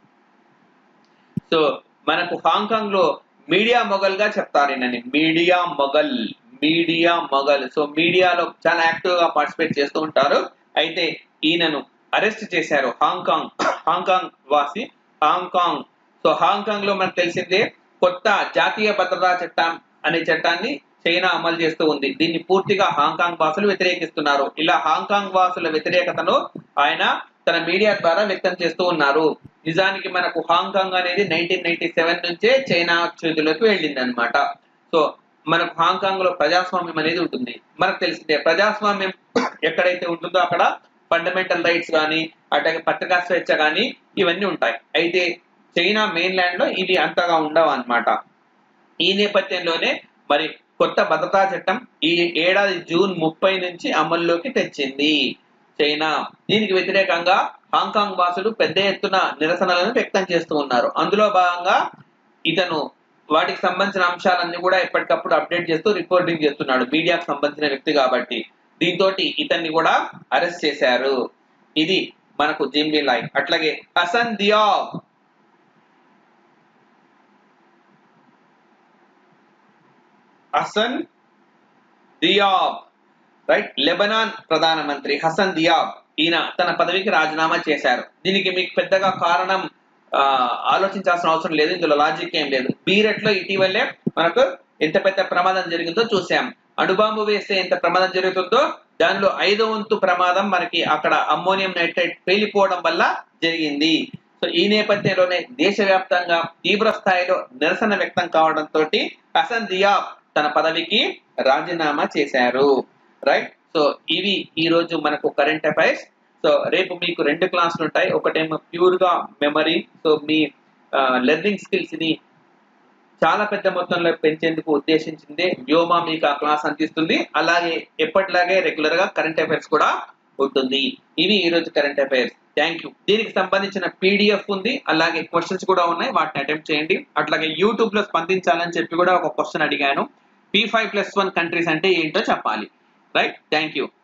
సో మనకు హాంకాంగ్ లో మీడియా మొగల్ గా చెప్తారు ఈయనని. Media mogul. సో మీడియాలో చాలా యాక్టివ్ గా పార్టిసిపేట్ చేస్తూ ఉంటారు. అయితే ఈయనను అరెస్ట్ చేశారు. హాంకాంగ్ వాసి. సో హాంకాంగ్ లో మనకు తెలిసిందే కొత్త జాతీయ భద్రతా చట్టం అనే చట్టాన్ని చైనా అమలు చేస్తూ ఉంది. దీన్ని పూర్తిగా హాంకాంగ్ వాసులు వ్యతిరేకిస్తున్నారు. ఇలా హాంకాంగ్ వాసుల వ్యతిరేకతను ఆయన తన మీడియా ద్వారా వ్యక్తం చేస్తూ ఉన్నారు. నిజానికి మనకు హాంకాంగ్ అనేది 1997 నుంచే చైనా చేతిలోకి వెళ్ళింది అనమాట. సో మనకు హాంకాంగ్ లో ప్రజాస్వామ్యం అనేది ఉంటుంది. మనకు తెలిసిందే ప్రజాస్వామ్యం ఎక్కడైతే ఉంటుందో అక్కడ ఫండమెంటల్ రైట్స్ కానీ, అట్లాగే పత్రికా స్వేచ్ఛ కానీ ఇవన్నీ ఉంటాయి. అయితే చైనా మెయిన్ ల్యాండ్ లో ఇవి అంతగా ఉండవు అనమాట. ఈ నేపథ్యంలోనే మరి కొత్త భద్రతా చట్టం ఈ ఏడాది జూన్ 30 నుంచి అమల్లోకి తెచ్చింది చైనా. దీనికి వ్యతిరేకంగా హాంకాంగ్ వాసులు పెద్ద ఎత్తున నిరసనలను వ్యక్తం చేస్తూ ఉన్నారు. అందులో భాగంగా ఇతను వాటికి సంబంధించిన అంశాలన్నీ కూడా ఎప్పటికప్పుడు అప్డేట్ చేస్తూ రిపోర్టింగ్ చేస్తున్నాడు, మీడియాకు సంబంధించిన వ్యక్తి కాబట్టి. దీంతో ఇతన్ని కూడా అరెస్ట్ చేశారు. ఇది మనకు జిమ్మీ లాయ్. అట్లాగే హసన్ దియాబ్, రైట్, లెబనాన్ ప్రధానమంత్రి హసన్ దియాబ్. ఈయన తన పదవికి రాజీనామా చేశారు. దీనికి మీకు పెద్దగా కారణం ఆలోచించాల్సిన అవసరం లేదు, ఇందులో లాజిక్ ఏం లేదు. బీరెట్ లో ఇటీవలే మనకు ఎంత పెద్ద ప్రమాదం జరిగిందో చూసాం. అణుబాంబు వేస్తే ఎంత ప్రమాదం జరుగుతుందో దానిలో 5వ వంతు ప్రమాదం మనకి అక్కడ అమ్మోనియం నైట్రేట్ పేలిపోవడం వల్ల జరిగింది. సో ఈ నేపథ్యంలోనే దేశవ్యాప్తంగా తీవ్ర స్థాయిలో నిరసన వ్యక్తం కావడంతో హసన్ దియాబ్ తన పదవికి రాజీనామా చేశారు. రైట్. సో ఇవి ఈ రోజు మనకు కరెంట్ అఫైర్స్. సో రేపు మీకు 2 క్లాసులు ఉంటాయి. ఒకటేమో ప్యూర్ గా మెమరీ, సో మీ లెర్నింగ్ స్కిల్స్ ని చాలా పెద్ద మొత్తంలో పెంచేందుకు ఉద్దేశించింది వ్యోమా మీకు ఆ క్లాస్ అందిస్తుంది. అలాగే ఎప్పటిలాగే రెగ్యులర్ గా కరెంట్ అఫైర్స్ కూడా ఉంటుంది. ఇవి ఈ రోజు కరెంట్ అఫైర్స్. Thank you. దీనికి సంబంధించిన PDF ఉంది, అలాగే క్వశ్చన్స్ కూడా ఉన్నాయి, వాటిని అటెంప్ట్ చేయండి. అట్లాగే యూట్యూబ్ లో స్పందించాలని చెప్పి కూడా ఒక క్వశ్చన్ అడిగాను. P5+1 కంట్రీస్ అంటే ఏంటో చెప్పాలి. రైట్. Thank you.